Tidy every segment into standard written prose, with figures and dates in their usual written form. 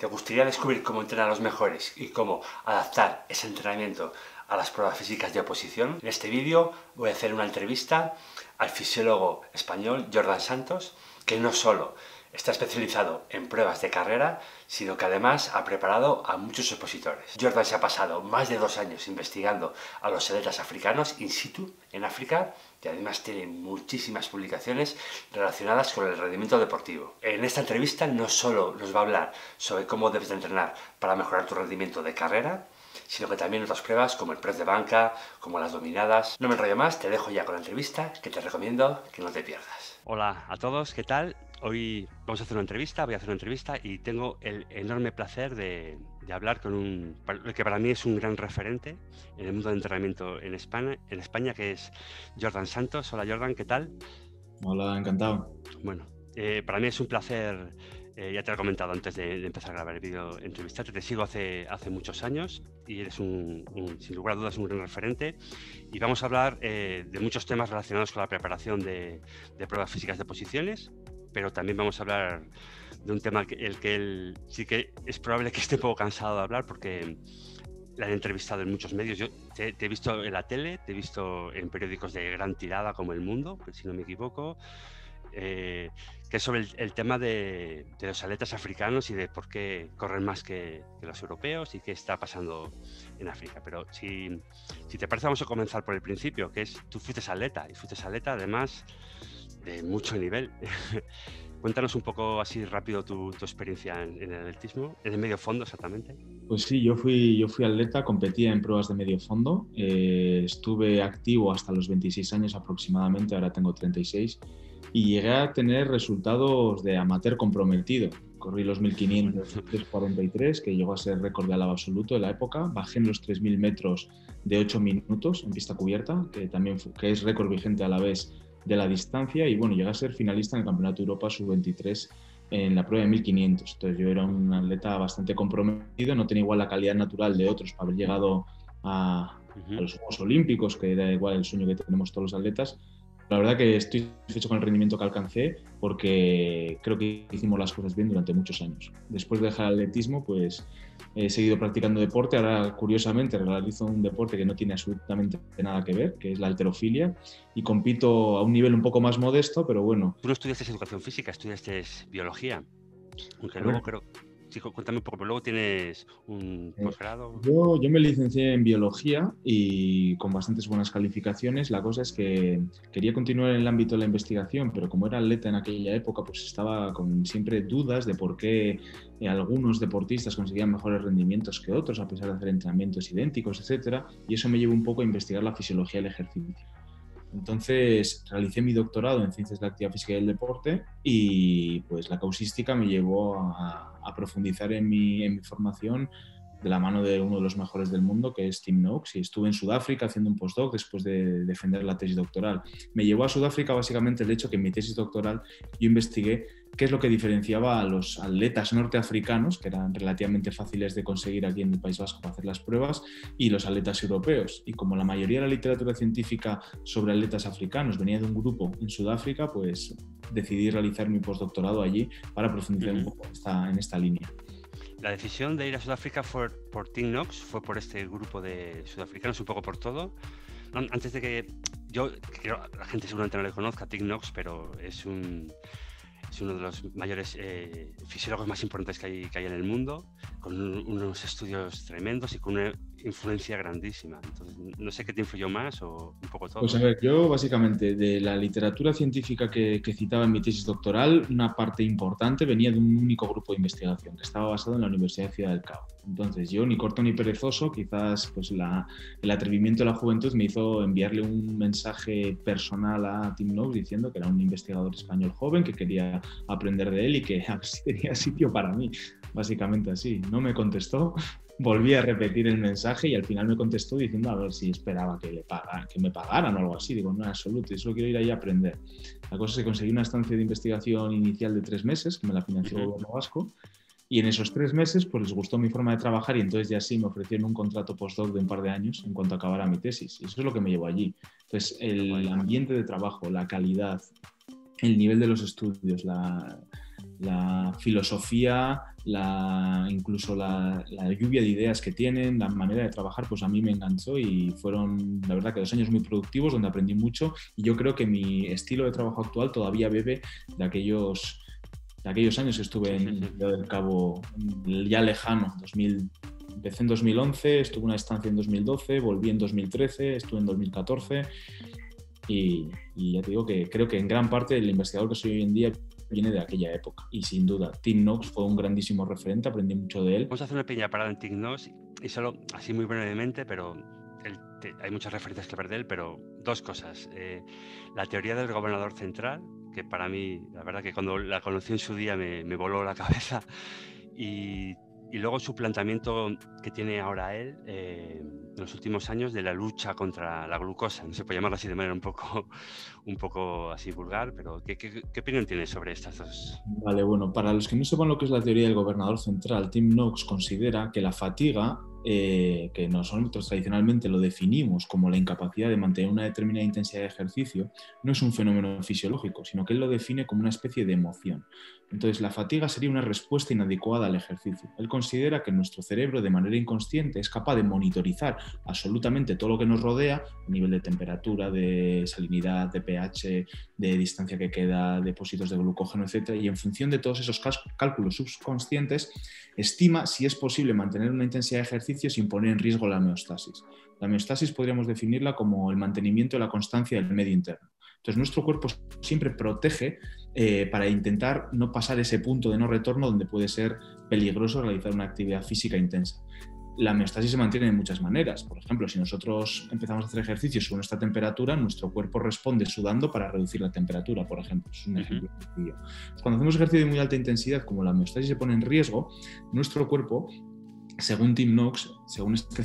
¿Te gustaría descubrir cómo entrenar a los mejores y cómo adaptar ese entrenamiento a las pruebas físicas de oposición? En este vídeo voy a hacer una entrevista al fisiólogo español Jordan Santos, que no solo está especializado en pruebas de carrera, sino que además ha preparado a muchos opositores. Jordan se ha pasado más de 2 años investigando a los atletas africanos in situ en África y además tiene muchísimas publicaciones relacionadas con el rendimiento deportivo. En esta entrevista no solo nos va a hablar sobre cómo debes de entrenar para mejorar tu rendimiento de carrera, sino que también otras pruebas como el press de banca, como las dominadas. No me enrollo más, te dejo ya con la entrevista que te recomiendo que no te pierdas. Hola a todos, ¿qué tal? Hoy vamos a hacer una entrevista, voy a hacer una entrevista y tengo el enorme placer de hablar con un que para mí es un gran referente en el mundo del entrenamiento en España, que es Jordan Santos. Hola Jordan, ¿qué tal? Hola, encantado. Bueno, para mí es un placer, ya te lo he comentado antes de empezar a grabar el vídeo, entrevistarte. Te sigo hace muchos años y eres sin lugar a dudas un gran referente. Y vamos a hablar de muchos temas relacionados con la preparación de pruebas físicas de posiciones, pero también vamos a hablar de un tema el que él sí que es probable que esté un poco cansado de hablar porque la han entrevistado en muchos medios. Yo te he visto en la tele, te he visto en periódicos de gran tirada como El Mundo, si no me equivoco, que es sobre el tema de los atletas africanos y de por qué corren más que los europeos y qué está pasando en África. Pero si te parece, vamos a comenzar por el principio, que es, tú fuiste atleta además de mucho nivel. Cuéntanos un poco así rápido tu experiencia en el atletismo, en el medio fondo exactamente. Pues sí, yo fui atleta, competía en pruebas de medio fondo, estuve activo hasta los 26 años aproximadamente, ahora tengo 36, y llegué a tener resultados de amateur comprometido. Corrí los 1500 3:43, que llegó a ser récord de alaba absoluto de la época, bajé en los 3000 metros de 8 minutos en pista cubierta, que es récord vigente a la vez de la distancia, y bueno, llegué a ser finalista en el Campeonato de Europa Sub-23 en la prueba de 1500. Entonces yo era un atleta bastante comprometido, no tenía igual la calidad natural de otros para haber llegado a los Juegos Olímpicos, que era igual el sueño que tenemos todos los atletas. La verdad que estoy satisfecho con el rendimiento que alcancé porque creo que hicimos las cosas bien durante muchos años. Después de dejar el atletismo, pues he seguido practicando deporte. Ahora, curiosamente, realizo un deporte que no tiene absolutamente nada que ver, que es la halterofilia, y compito a un nivel un poco más modesto, pero bueno. Tú no estudiaste educación física, estudiaste biología, aunque luego creo... Sí, cuéntame un poco, pero luego tienes un posgrado. Yo me licencié en biología y con bastantes buenas calificaciones. La cosa es que quería continuar en el ámbito de la investigación, pero como era atleta en aquella época, pues estaba con siempre dudas de por qué algunos deportistas conseguían mejores rendimientos que otros, a pesar de hacer entrenamientos idénticos, etcétera. Y eso me llevó un poco a investigar la fisiología del ejercicio. Entonces realicé mi doctorado en Ciencias de la Actividad Física y el Deporte y pues la causística me llevó a profundizar en mi formación de la mano de uno de los mejores del mundo, que es Tim Noakes, y estuve en Sudáfrica haciendo un postdoc después de defender la tesis doctoral. Me llevó a Sudáfrica básicamente el hecho que en mi tesis doctoral yo investigué qué es lo que diferenciaba a los atletas norteafricanos, que eran relativamente fáciles de conseguir aquí en el País Vasco para hacer las pruebas, y los atletas europeos. Y como la mayoría de la literatura científica sobre atletas africanos venía de un grupo en Sudáfrica, pues decidí realizar mi postdoctorado allí para profundizar un poco en esta línea. La decisión de ir a Sudáfrica fue por Tim Noakes, fue por este grupo de sudafricanos, un poco por todo. Antes de que yo creo, la gente seguramente no le conozca, Tim Noakes, pero es uno de los mayores fisiólogos más importantes que hay en el mundo, con unos estudios tremendos y con una influencia grandísima. Entonces, no sé qué te influyó más o un poco todo. Pues a ver, yo básicamente de la literatura científica que citaba en mi tesis doctoral, una parte importante venía de un único grupo de investigación que estaba basado en la Universidad de Ciudad del Cabo. Entonces yo, ni corto ni perezoso, quizás pues el atrevimiento de la juventud me hizo enviarle un mensaje personal a Tim Noakes diciendo que era un investigador español joven, que quería aprender de él y que a ver si tenía sitio para mí, básicamente así. No me contestó. Volví a repetir el mensaje y al final me contestó diciendo a ver si esperaba que me pagaran o algo así. Digo, no, en absoluto, yo solo quiero ir ahí a aprender. La cosa es que conseguí una estancia de investigación inicial de 3 meses, que me la financió el gobierno vasco, y en esos 3 meses pues les gustó mi forma de trabajar y entonces ya sí me ofrecieron un contrato postdoc de un par de años en cuanto acabara mi tesis. Y eso es lo que me llevó allí. Entonces, el ambiente de trabajo, la calidad, el nivel de los estudios, la filosofía, incluso la lluvia de ideas que tienen, la manera de trabajar, pues a mí me enganchó y fueron, la verdad, que 2 años muy productivos donde aprendí mucho y yo creo que mi estilo de trabajo actual todavía bebe de aquellos años que estuve en Ciudad del Cabo ya lejano. Empecé en 2011, estuve una estancia en 2012, volví en 2013, estuve en 2014 y ya te digo que creo que en gran parte el investigador que soy hoy en día viene de aquella época y sin duda Tim Knox fue un grandísimo referente, aprendí mucho de él. Vamos a hacer una pequeña parada en Tim Knox y solo así muy brevemente, pero hay muchas referencias que ver de él, pero 2 cosas. La teoría del gobernador central, que para mí, la verdad que cuando la conocí en su día me voló la cabeza, y luego su planteamiento que tiene ahora él en los últimos años de la lucha contra la glucosa. No se puede llamarlo así de manera un poco así vulgar, pero ¿qué opinión tienes sobre estas 2? Vale, bueno, para los que no sepan lo que es la teoría del gobernador central, Tim Knox considera que la fatiga, que nosotros tradicionalmente lo definimos como la incapacidad de mantener una determinada intensidad de ejercicio, no es un fenómeno fisiológico, sino que él lo define como una especie de emoción. Entonces, la fatiga sería una respuesta inadecuada al ejercicio. Él considera que nuestro cerebro, de manera inconsciente, es capaz de monitorizar absolutamente todo lo que nos rodea, a nivel de temperatura, de salinidad, de pH, de distancia que queda, depósitos de glucógeno, etc. Y en función de todos esos cálculos subconscientes, estima si es posible mantener una intensidad de ejercicio sin poner en riesgo la homeostasis. La homeostasis podríamos definirla como el mantenimiento de la constancia del medio interno. Entonces, nuestro cuerpo siempre protege para intentar no pasar ese punto de no retorno donde puede ser peligroso realizar una actividad física intensa. La homeostasis se mantiene de muchas maneras. Por ejemplo, si nosotros empezamos a hacer ejercicio según esta temperatura, nuestro cuerpo responde sudando para reducir la temperatura, por ejemplo. Es un ejemplo sencillo. Cuando hacemos ejercicio de muy alta intensidad, como la homeostasis se pone en riesgo, nuestro cuerpo, según Tim Knox, según este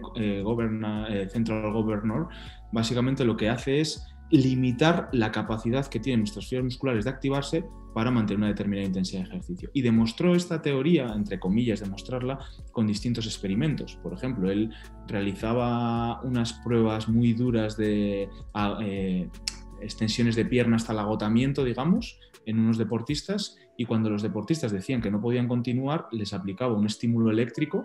Central Governor, básicamente lo que hace es limitar la capacidad que tienen nuestras fibras musculares de activarse para mantener una determinada intensidad de ejercicio. Y demostró esta teoría, entre comillas, demostrarla con distintos experimentos. Por ejemplo, él realizaba unas pruebas muy duras de extensiones de pierna hasta el agotamiento, digamos, en unos deportistas, y cuando los deportistas decían que no podían continuar, les aplicaba un estímulo eléctrico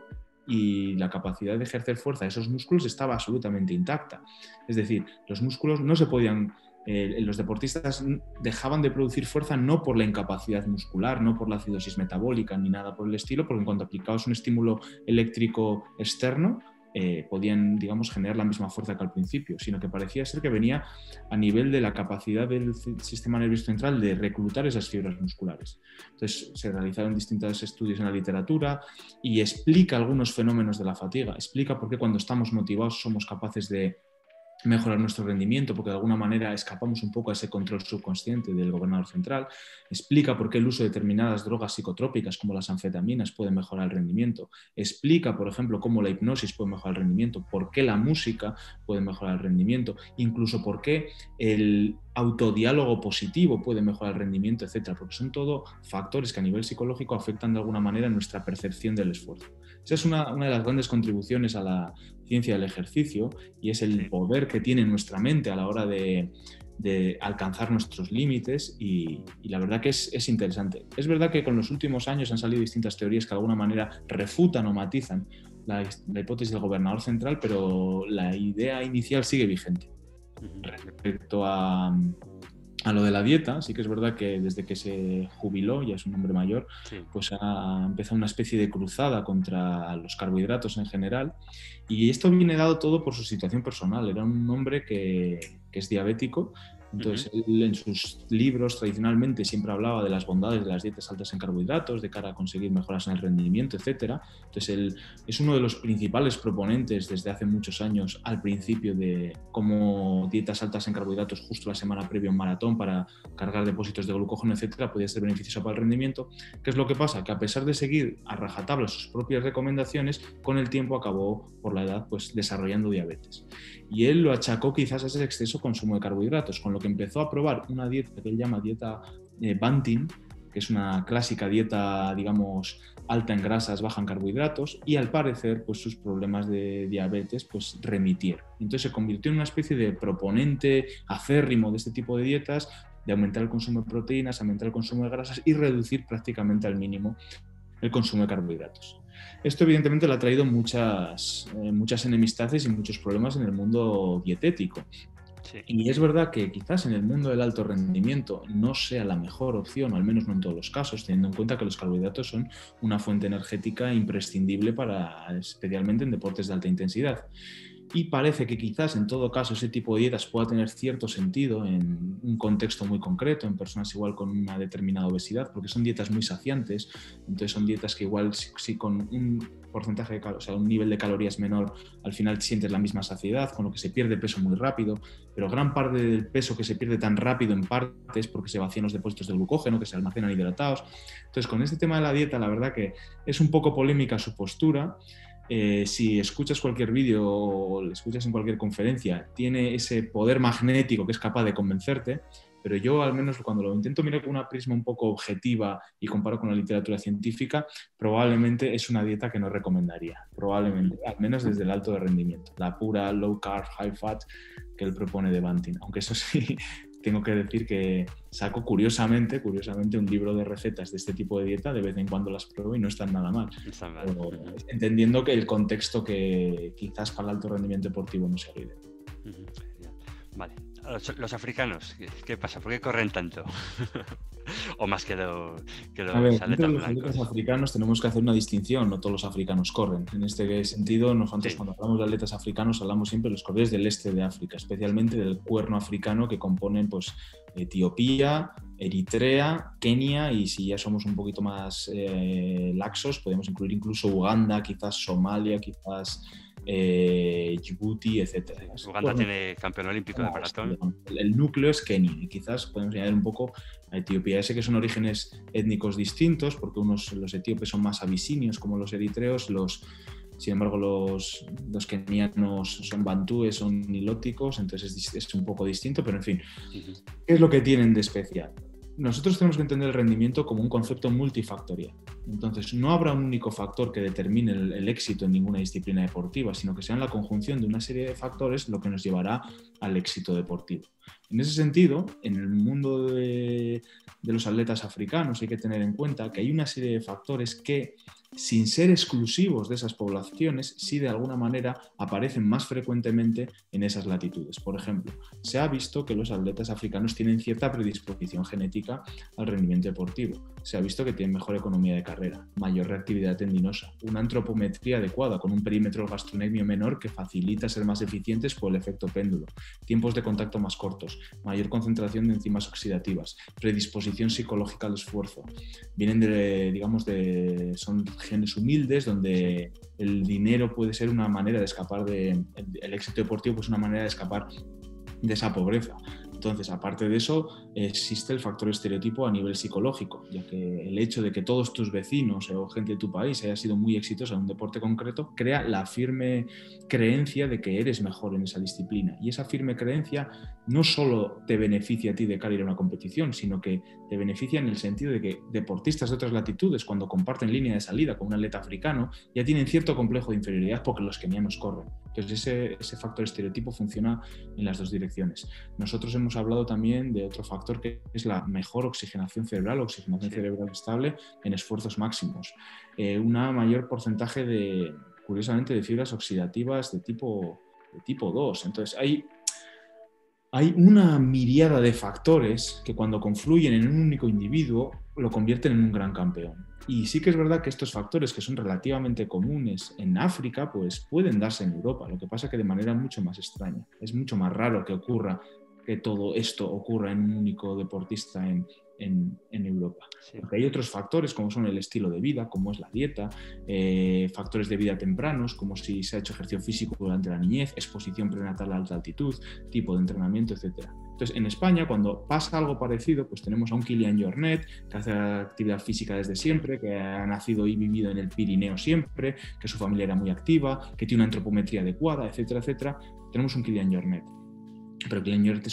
y la capacidad de ejercer fuerza de esos músculos estaba absolutamente intacta. Es decir, los músculos no se podían... los deportistas dejaban de producir fuerza no por la incapacidad muscular, no por la acidosis metabólica ni nada por el estilo, porque en cuanto aplicabas un estímulo eléctrico externo, podían, digamos, generar la misma fuerza que al principio, sino que parecía ser que venía a nivel de la capacidad del sistema nervioso central de reclutar esas fibras musculares. Entonces, se realizaron distintos estudios en la literatura y explica algunos fenómenos de la fatiga, explica por qué cuando estamos motivados somos capaces de mejorar nuestro rendimiento, porque de alguna manera escapamos un poco a ese control subconsciente del gobernador central, explica por qué el uso de determinadas drogas psicotrópicas como las anfetaminas puede mejorar el rendimiento, explica, por ejemplo, cómo la hipnosis puede mejorar el rendimiento, por qué la música puede mejorar el rendimiento, incluso por qué el autodiálogo positivo puede mejorar el rendimiento, etcétera, porque son todo factores que a nivel psicológico afectan de alguna manera nuestra percepción del esfuerzo. Esa es una de las grandes contribuciones a la ciencia del ejercicio y es el poder que tiene nuestra mente a la hora de alcanzar nuestros límites y la verdad que es interesante. Es verdad que con los últimos años han salido distintas teorías que de alguna manera refutan o matizan la hipótesis del gobernador central, pero la idea inicial sigue vigente. Respecto a lo de la dieta, sí que es verdad que desde que se jubiló, ya es un hombre mayor, pues ha empezado una especie de cruzada contra los carbohidratos en general y esto viene dado todo por su situación personal. Era un hombre que es diabético, entonces él en sus libros tradicionalmente siempre hablaba de las bondades de las dietas altas en carbohidratos de cara a conseguir mejoras en el rendimiento, etc. Entonces él es uno de los principales proponentes desde hace muchos años al principio de cómo dietas altas en carbohidratos justo la semana previa a un maratón para cargar depósitos de glucógeno, etc. podía ser beneficioso para el rendimiento. ¿Qué es lo que pasa? Que a pesar de seguir a rajatabla sus propias recomendaciones, con el tiempo acabó por la edad pues desarrollando diabetes. Y él lo achacó quizás a ese exceso consumo de carbohidratos, con lo que empezó a probar una dieta que él llama dieta Banting, que es una clásica dieta, digamos, alta en grasas, baja en carbohidratos, y al parecer pues sus problemas de diabetes pues remitieron. Entonces se convirtió en una especie de proponente acérrimo de este tipo de dietas, de aumentar el consumo de proteínas, aumentar el consumo de grasas y reducir prácticamente al mínimo el consumo de carbohidratos. Esto evidentemente le ha traído muchas enemistades y muchos problemas en el mundo dietético. Sí. Y es verdad que quizás en el mundo del alto rendimiento no sea la mejor opción, o al menos no en todos los casos, teniendo en cuenta que los carbohidratos son una fuente energética imprescindible especialmente en deportes de alta intensidad. Y parece que quizás en todo caso ese tipo de dietas pueda tener cierto sentido en un contexto muy concreto, en personas igual con una determinada obesidad, porque son dietas muy saciantes, entonces son dietas que igual si con un porcentaje o sea, un nivel de calorías menor, al final sientes la misma saciedad, con lo que se pierde peso muy rápido, pero gran parte del peso que se pierde tan rápido en parte es porque se vacían los depósitos de glucógeno que se almacenan hidratados. Entonces con este tema de la dieta la verdad que es un poco polémica su postura. Si escuchas cualquier vídeo o le escuchas en cualquier conferencia, tiene ese poder magnético que es capaz de convencerte, pero yo al menos cuando lo intento mirar con una prisma un poco objetiva y comparo con la literatura científica, probablemente es una dieta que no recomendaría, probablemente, al menos desde el alto de rendimiento, la pura low carb, high fat que él propone de Banting, aunque eso sí, tengo que decir que saco curiosamente un libro de recetas de este tipo de dieta, de vez en cuando las pruebo y no están nada mal. Pero, entendiendo que el contexto que quizás para el alto rendimiento deportivo no sea el ideal. Vale. Los africanos, ¿qué pasa? ¿Por qué corren tanto? O más que los atletas los atletas africanos tenemos que hacer una distinción, no todos los africanos corren. En este sentido, nosotros cuando hablamos de atletas africanos hablamos siempre de los corredores del este de África, especialmente del cuerno africano que componen pues, Etiopía, Eritrea, Kenia y si ya somos un poquito más laxos podemos incluir incluso Uganda, quizás Somalia, quizás Djibouti, etc. Uganda tiene campeón olímpico de maratón. El núcleo es Kenia y quizás podemos añadir un poco a Etiopía. Sé que son orígenes étnicos distintos porque los etíopes son más abisinios como los eritreos, sin embargo los kenianos son bantúes, son nilóticos, entonces es un poco distinto, pero en fin, ¿qué es lo que tienen de especial? Nosotros tenemos que entender el rendimiento como un concepto multifactorial. Entonces, no habrá un único factor que determine el éxito en ninguna disciplina deportiva, sino que sea la conjunción de una serie de factores lo que nos llevará al éxito deportivo. En ese sentido, en el mundo de los atletas africanos hay que tener en cuenta que hay una serie de factores que, sin ser exclusivos de esas poblaciones, sí de alguna manera aparecen más frecuentemente en esas latitudes. Por ejemplo, se ha visto que los atletas africanos tienen cierta predisposición genética al rendimiento deportivo. Se ha visto que tienen mejor economía de carrera, mayor reactividad tendinosa, una antropometría adecuada con un perímetro gastrocnemio menor que facilita ser más eficientes por el efecto péndulo, tiempos de contacto más cortos, mayor concentración de enzimas oxidativas, predisposición psicológica al esfuerzo. Vienen son genes humildes donde el dinero puede ser una manera de escapar el éxito deportivo, pues una manera de escapar de esa pobreza. Entonces, aparte de eso, existe el factor estereotipo a nivel psicológico, ya que el hecho de que todos tus vecinos o gente de tu país haya sido muy exitosa en un deporte concreto crea la firme creencia de que eres mejor en esa disciplina. Y esa firme creencia no solo te beneficia a ti de cara a ir a una competición, sino que te beneficia en el sentido de que deportistas de otras latitudes, cuando comparten línea de salida con un atleta africano, ya tienen cierto complejo de inferioridad porque los kenianos corren. Entonces, ese factor estereotipo funciona en las dos direcciones. Nosotros hemos hablado también de otro factor que es la mejor oxigenación cerebral cerebral estable en esfuerzos máximos. Una mayor porcentaje curiosamente, de fibras oxidativas de tipo 2. Entonces, hay una miríada de factores que cuando confluyen en un único individuo lo convierten en un gran campeón. Y sí que es verdad que estos factores que son relativamente comunes en África, pues pueden darse en Europa. Lo que pasa es que de manera mucho más extraña. Es mucho más raro que todo esto ocurra en un único deportista en Europa. Sí. Porque hay otros factores como son el estilo de vida, como es la dieta, factores de vida tempranos, como si se ha hecho ejercicio físico durante la niñez, exposición prenatal a alta altitud, tipo de entrenamiento, etc. Entonces, en España, cuando pasa algo parecido, pues tenemos a un Kilian Jornet, que hace actividad física desde siempre, que ha nacido y vivido en el Pirineo siempre, que su familia era muy activa, que tiene una antropometría adecuada, etcétera, etcétera. Tenemos un Kilian Jornet. Pero Kilian Jornet es uno.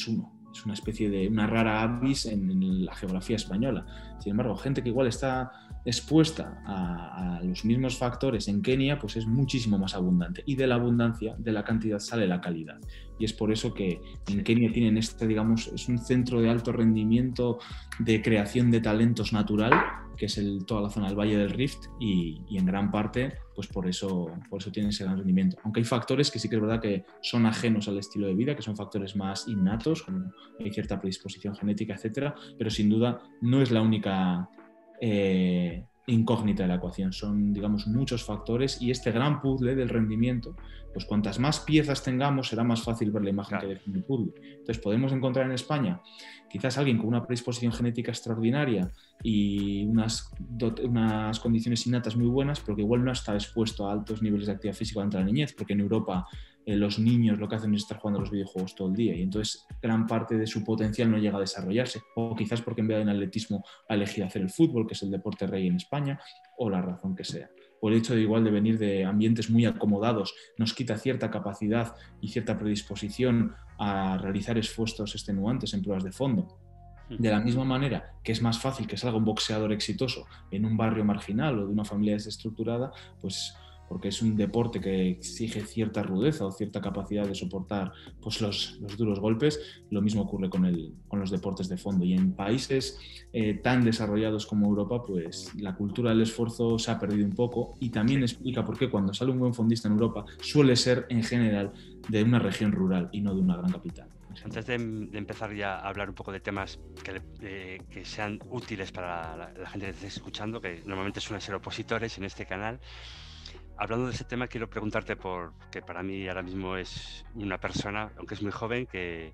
es una especie de una rara avis en la geografía española. Sin embargo, gente que igual está expuesta a los mismos factores en Kenia, pues es muchísimo más abundante. Y de la abundancia, de la cantidad, sale la calidad. Y es por eso que en Kenia tienen digamos, es un centro de alto rendimiento de creación de talentos natural, que es toda la zona del Valle del Rift, y en gran parte, pues por eso tienen ese gran rendimiento. Aunque hay factores que sí que es verdad que son ajenos al estilo de vida, que son factores más innatos, como hay cierta predisposición genética, etcétera, pero sin duda no es la única incógnita de la ecuación. Son, digamos, muchos factores, y este gran puzzle del rendimiento, pues cuantas más piezas tengamos, será más fácil ver la imagen que define el puzzle. Entonces podemos encontrar en España quizás alguien con una predisposición genética extraordinaria y unas condiciones innatas muy buenas, pero que igual no está expuesto a altos niveles de actividad física durante la niñez, porque en Europa los niños lo que hacen es estar jugando a los videojuegos todo el día, y entonces gran parte de su potencial no llega a desarrollarse, o quizás porque en vez de en atletismo ha elegido hacer el fútbol, que es el deporte rey en España, o la razón que sea. O el hecho de igual de venir de ambientes muy acomodados nos quita cierta capacidad y cierta predisposición a realizar esfuerzos extenuantes en pruebas de fondo. De la misma manera que es más fácil que salga un boxeador exitoso en un barrio marginal o de una familia desestructurada, pues porque es un deporte que exige cierta rudeza o cierta capacidad de soportar pues los duros golpes. Lo mismo ocurre con los deportes de fondo. Y en países tan desarrollados como Europa, pues la cultura del esfuerzo se ha perdido un poco, y también explica por qué cuando sale un buen fondista en Europa suele ser en general de una región rural y no de una gran capital. Antes de empezar ya a hablar un poco de temas que sean útiles para la gente que esté escuchando, que normalmente suelen ser opositores en este canal, hablando de ese tema, quiero preguntarte que para mí ahora mismo es una persona, aunque es muy joven, que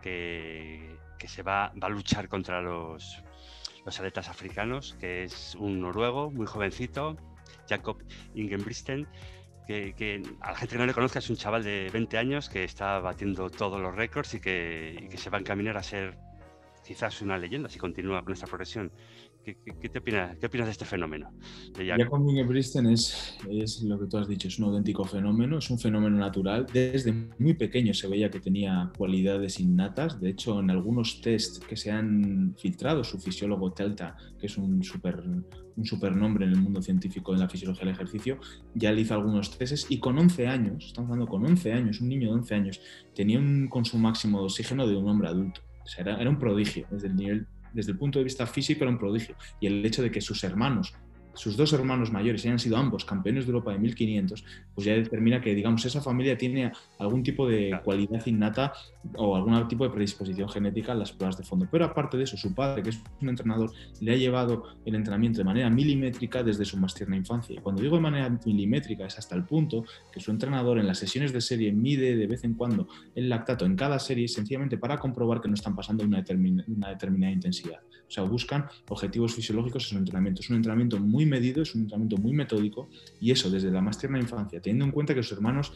se va a luchar contra los atletas africanos, que es un noruego muy jovencito, Jakob Ingebrigtsen, que a la gente que no le conozca es un chaval de 20 años que está batiendo todos los récords y que se va a encaminar a ser quizás una leyenda si continúa con esta progresión. ¿Qué te opinas? ¿Qué opinas de este fenómeno? Jakob Ingebrigtsen es lo que tú has dicho, es un auténtico fenómeno, es un fenómeno natural. Desde muy pequeño se veía que tenía cualidades innatas. De hecho, en algunos test que se han filtrado, su fisiólogo Telta, que es un supernombre en el mundo científico de la fisiología del ejercicio, ya le hizo algunos tests, y con 11 años, estamos hablando con 11 años, un niño de 11 años, tenía un consumo máximo de oxígeno de un hombre adulto. O sea, era un prodigio desde el punto de vista físico, era un prodigio. Y el hecho de que sus dos hermanos mayores hayan sido ambos campeones de Europa de 1500, pues ya determina que, digamos, esa familia tiene algún tipo de cualidad innata o algún tipo de predisposición genética a las pruebas de fondo. Pero aparte de eso, su padre, que es un entrenador, le ha llevado el entrenamiento de manera milimétrica desde su más tierna infancia. Y cuando digo de manera milimétrica es hasta el punto que su entrenador en las sesiones de serie mide de vez en cuando el lactato en cada serie, sencillamente para comprobar que no están pasando una determinada intensidad. O sea, buscan objetivos fisiológicos en su entrenamiento. Es un entrenamiento muy medido, es un entrenamiento muy metódico, y eso desde la más tierna infancia, teniendo en cuenta que sus hermanos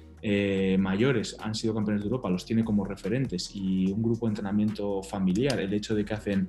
mayores han sido campeones de Europa, los tiene como referentes, y un grupo de entrenamiento familiar, el hecho de que hacen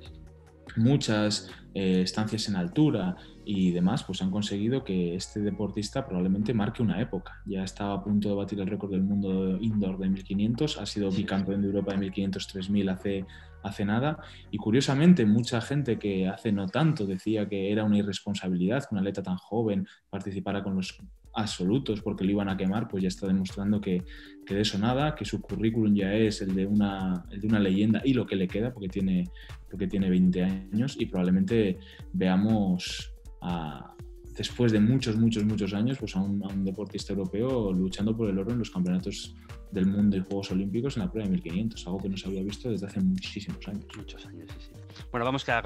muchas estancias en altura y demás, pues han conseguido que este deportista probablemente marque una época. Ya estaba a punto de batir el récord del mundo indoor de 1500, ha sido bicampeón de Europa de 1500-3000 hace nada, y curiosamente mucha gente que hace no tanto decía que era una irresponsabilidad que un atleta tan joven participara con los absolutos porque lo iban a quemar, pues ya está demostrando que de eso nada, que su currículum ya es el de una leyenda, y lo que le queda, porque tiene 20 años, y probablemente veamos después de muchos años, pues a un deportista europeo luchando por el oro en los campeonatos del mundo y Juegos Olímpicos en la prueba de 1500, algo que no se había visto desde hace muchísimos años. Muchos años, sí. Bueno, vamos ya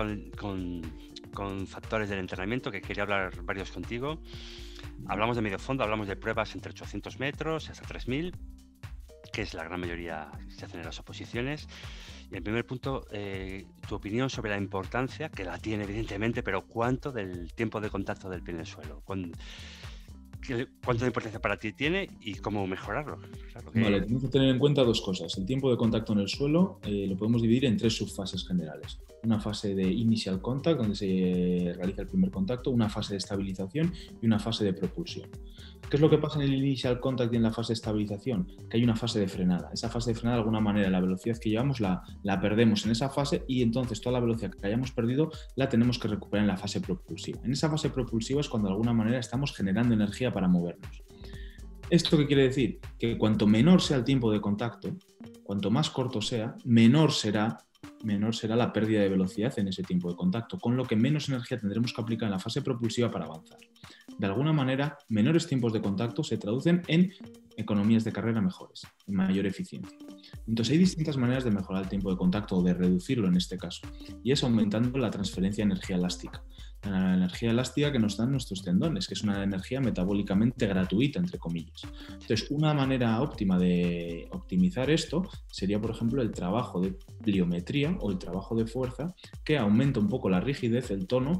con factores del entrenamiento, que quería hablar varios contigo. Hablamos de medio fondo, hablamos de pruebas entre 800 metros hasta 3000, que es la gran mayoría que se hacen en las oposiciones. Y el primer punto, tu opinión sobre la importancia, que la tiene evidentemente, pero cuánto del tiempo de contacto del pie en el suelo. cuánto de importancia para ti tiene y cómo mejorarlo. Claro Vale, tenemos que tener en cuenta dos cosas. El tiempo de contacto en el suelo lo podemos dividir en tres subfases generales. Una fase de initial contact, donde se realiza el primer contacto, una fase de estabilización y una fase de propulsión. ¿Qué es lo que pasa en el initial contact y en la fase de estabilización? Que hay una fase de frenada. Esa fase de frenada, de alguna manera, la velocidad que llevamos la perdemos en esa fase y entonces toda la velocidad que hayamos perdido la tenemos que recuperar en la fase propulsiva. En esa fase propulsiva es cuando de alguna manera estamos generando energía para movernos. ¿Esto qué quiere decir? Que cuanto menor sea el tiempo de contacto, cuanto más corto sea, menor será la pérdida de velocidad en ese tiempo de contacto, con lo que menos energía tendremos que aplicar en la fase propulsiva para avanzar. De alguna manera, menores tiempos de contacto se traducen en economías de carrera mejores, en mayor eficiencia. Entonces hay distintas maneras de mejorar el tiempo de contacto o de reducirlo en este caso, y es aumentando la transferencia de energía elástica. La energía elástica que nos dan nuestros tendones, que es una energía metabólicamente gratuita, entre comillas. Entonces, una manera óptima de optimizar esto sería, por ejemplo, el trabajo de pliometría o el trabajo de fuerza, que aumenta un poco la rigidez, el tono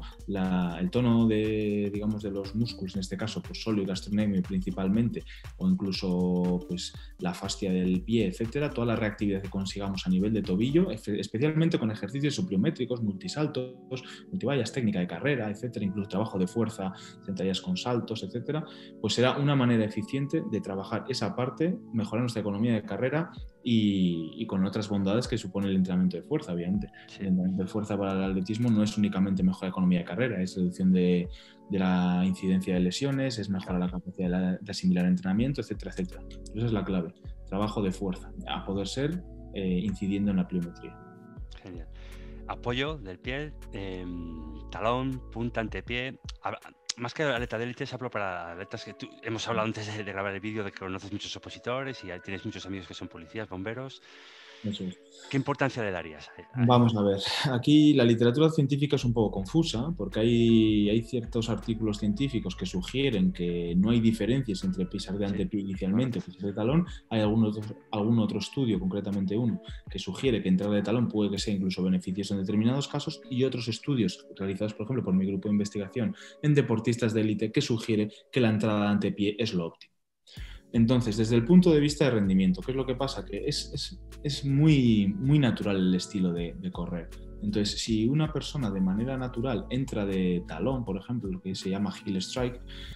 de, digamos, de los músculos, en este caso, pues sóleo y gastrocnemio principalmente, o incluso pues, la fascia del pie, etcétera, toda la reactividad que consigamos a nivel de tobillo, especialmente con ejercicios pliométricos, multisaltos, multivallas, técnica de carrera, etcétera, incluso trabajo de fuerza, sentadillas con saltos, etcétera, pues será una manera eficiente de trabajar esa parte, mejorar nuestra economía de carrera y con otras bondades que supone el entrenamiento de fuerza, obviamente. Sí. El entrenamiento de fuerza para el atletismo no es únicamente mejorar economía de carrera, es reducción de la incidencia de lesiones, es mejorar la capacidad de asimilar entrenamiento, etcétera, etcétera. Esa es la clave, trabajo de fuerza, a poder ser incidiendo en la pliometría. Genial. Apoyo del pie, talón, punta, antepié. Más que atleta de élite, hablo para atletas que hemos hablado antes de grabar el vídeo de que conoces muchos opositores y tienes muchos amigos que son policías, bomberos. Eso es. ¿Qué importancia le darías? Vamos a ver, aquí la literatura científica es un poco confusa porque hay ciertos artículos científicos que sugieren que no hay diferencias entre pisar de antepié inicialmente y pisar de talón. Hay algún otro estudio, concretamente uno, que sugiere que entrar de talón puede que sea incluso beneficioso en determinados casos, y otros estudios realizados, por ejemplo, por mi grupo de investigación en deportistas de élite, que sugiere que la entrada de antepié es lo óptimo. Entonces, desde el punto de vista de rendimiento, ¿qué es lo que pasa? Que es muy, muy natural el estilo de correr. Entonces, si una persona de manera natural entra de talón, por ejemplo, lo que se llama heel strike,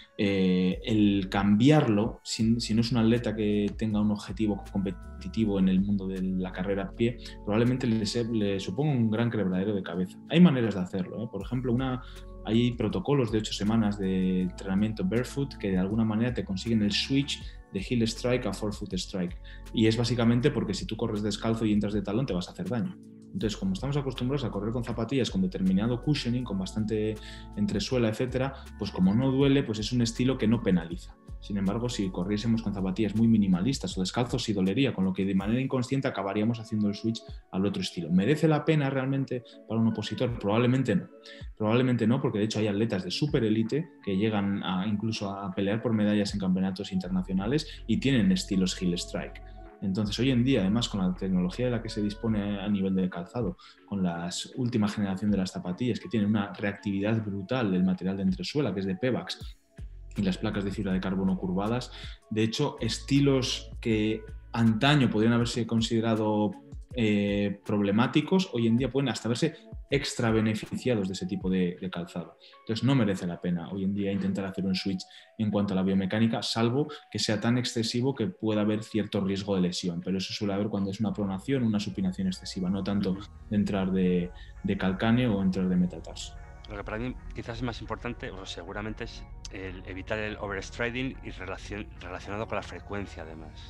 el cambiarlo, si no es un atleta que tenga un objetivo competitivo en el mundo de la carrera a pie, probablemente le suponga un gran quebradero de cabeza. Hay maneras de hacerlo, ¿eh? Por ejemplo, hay protocolos de 8 semanas de entrenamiento barefoot que de alguna manera te consiguen el switch de heel strike a forefoot strike. Y es básicamente porque si tú corres descalzo y entras de talón te vas a hacer daño. Entonces, como estamos acostumbrados a correr con zapatillas con determinado cushioning, con bastante entresuela, etcétera, pues como no duele, pues es un estilo que no penaliza. Sin embargo, si corriésemos con zapatillas muy minimalistas o descalzos, sí dolería, con lo que de manera inconsciente acabaríamos haciendo el switch al otro estilo. ¿Merece la pena realmente para un opositor? Probablemente no. Probablemente no, porque de hecho hay atletas de super élite que llegan incluso a pelear por medallas en campeonatos internacionales y tienen estilos heel strike. Entonces, hoy en día, además, con la tecnología de la que se dispone a nivel de calzado, con la última generación de las zapatillas, que tienen una reactividad brutal del material de entresuela, que es de Pebax, y las placas de fibra de carbono curvadas, de hecho, estilos que antaño podrían haberse considerado problemáticos, hoy en día pueden hasta verse extra beneficiados de ese tipo de calzado. Entonces no merece la pena hoy en día intentar hacer un switch en cuanto a la biomecánica, salvo que sea tan excesivo que pueda haber cierto riesgo de lesión, pero eso suele haber cuando es una pronación, una supinación excesiva, no tanto de entrar de calcáneo o entrar de metatarso. Lo que para mí quizás es más importante, o seguramente, es el evitar el overstriding y relacionado con la frecuencia, además.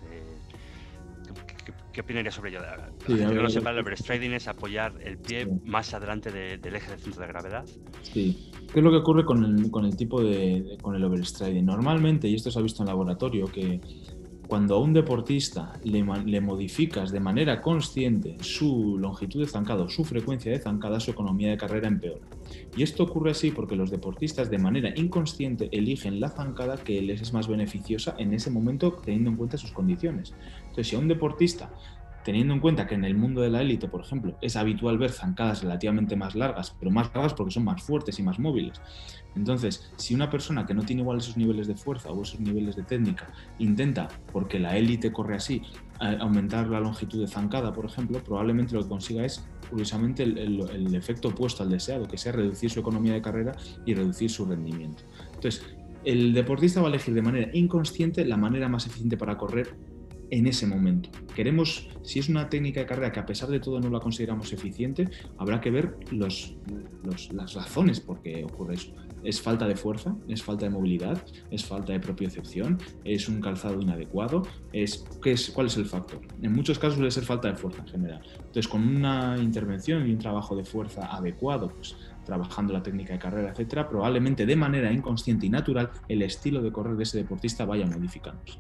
¿Qué opinarías sobre ello? Sí, que no sepa, el overstriding es apoyar el pie más adelante del eje del centro de gravedad. Sí. ¿Qué es lo que ocurre con el tipo con el overstriding? Normalmente, y esto se ha visto en laboratorio, que cuando a un deportista le modificas de manera consciente su longitud de zancada, su frecuencia de zancada, su economía de carrera empeora. Y esto ocurre así porque los deportistas de manera inconsciente eligen la zancada que les es más beneficiosa en ese momento, teniendo en cuenta sus condiciones. Entonces, si a un deportista teniendo en cuenta que en el mundo de la élite, por ejemplo, es habitual ver zancadas relativamente más largas, pero más largas porque son más fuertes y más móviles. Entonces, si una persona que no tiene igual esos niveles de fuerza o esos niveles de técnica intenta, porque la élite corre así, aumentar la longitud de zancada, por ejemplo, probablemente lo que consiga es, curiosamente, el efecto opuesto al deseado, que sea reducir su economía de carrera y reducir su rendimiento. Entonces, el deportista va a elegir de manera inconsciente la manera más eficiente para correr en ese momento. Queremos, si es una técnica de carrera que a pesar de todo no la consideramos eficiente, habrá que ver las razones por qué ocurre eso. ¿Es falta de fuerza? ¿Es falta de movilidad? ¿Es falta de propiocepción? ¿Es un calzado inadecuado? ¿Cuál es el factor? En muchos casos suele ser falta de fuerza en general. Entonces, con una intervención y un trabajo de fuerza adecuado, pues trabajando la técnica de carrera, etcétera, probablemente de manera inconsciente y natural el estilo de correr de ese deportista vaya modificándose.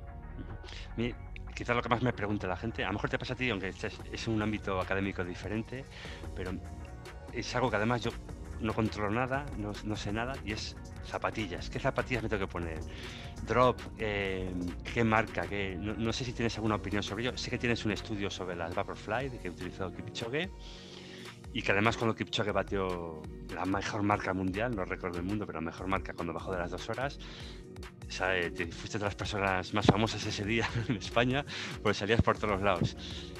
Quizás lo que más me pregunta la gente, a lo mejor te pasa a ti, aunque es un ámbito académico diferente, pero es algo que además yo no controlo nada, no sé nada, y es zapatillas. ¿Qué zapatillas me tengo que poner? Drop, ¿qué marca? No sé si tienes alguna opinión sobre ello. Sé que tienes un estudio sobre las Vaporfly que utilizó Kipchoge, y que además cuando Kipchoge batió la mejor marca mundial, no recuerdo el mundo, pero la mejor marca cuando bajó de las 2 horas, o sea, fuiste de las personas más famosas ese día en España, pues salías por todos lados.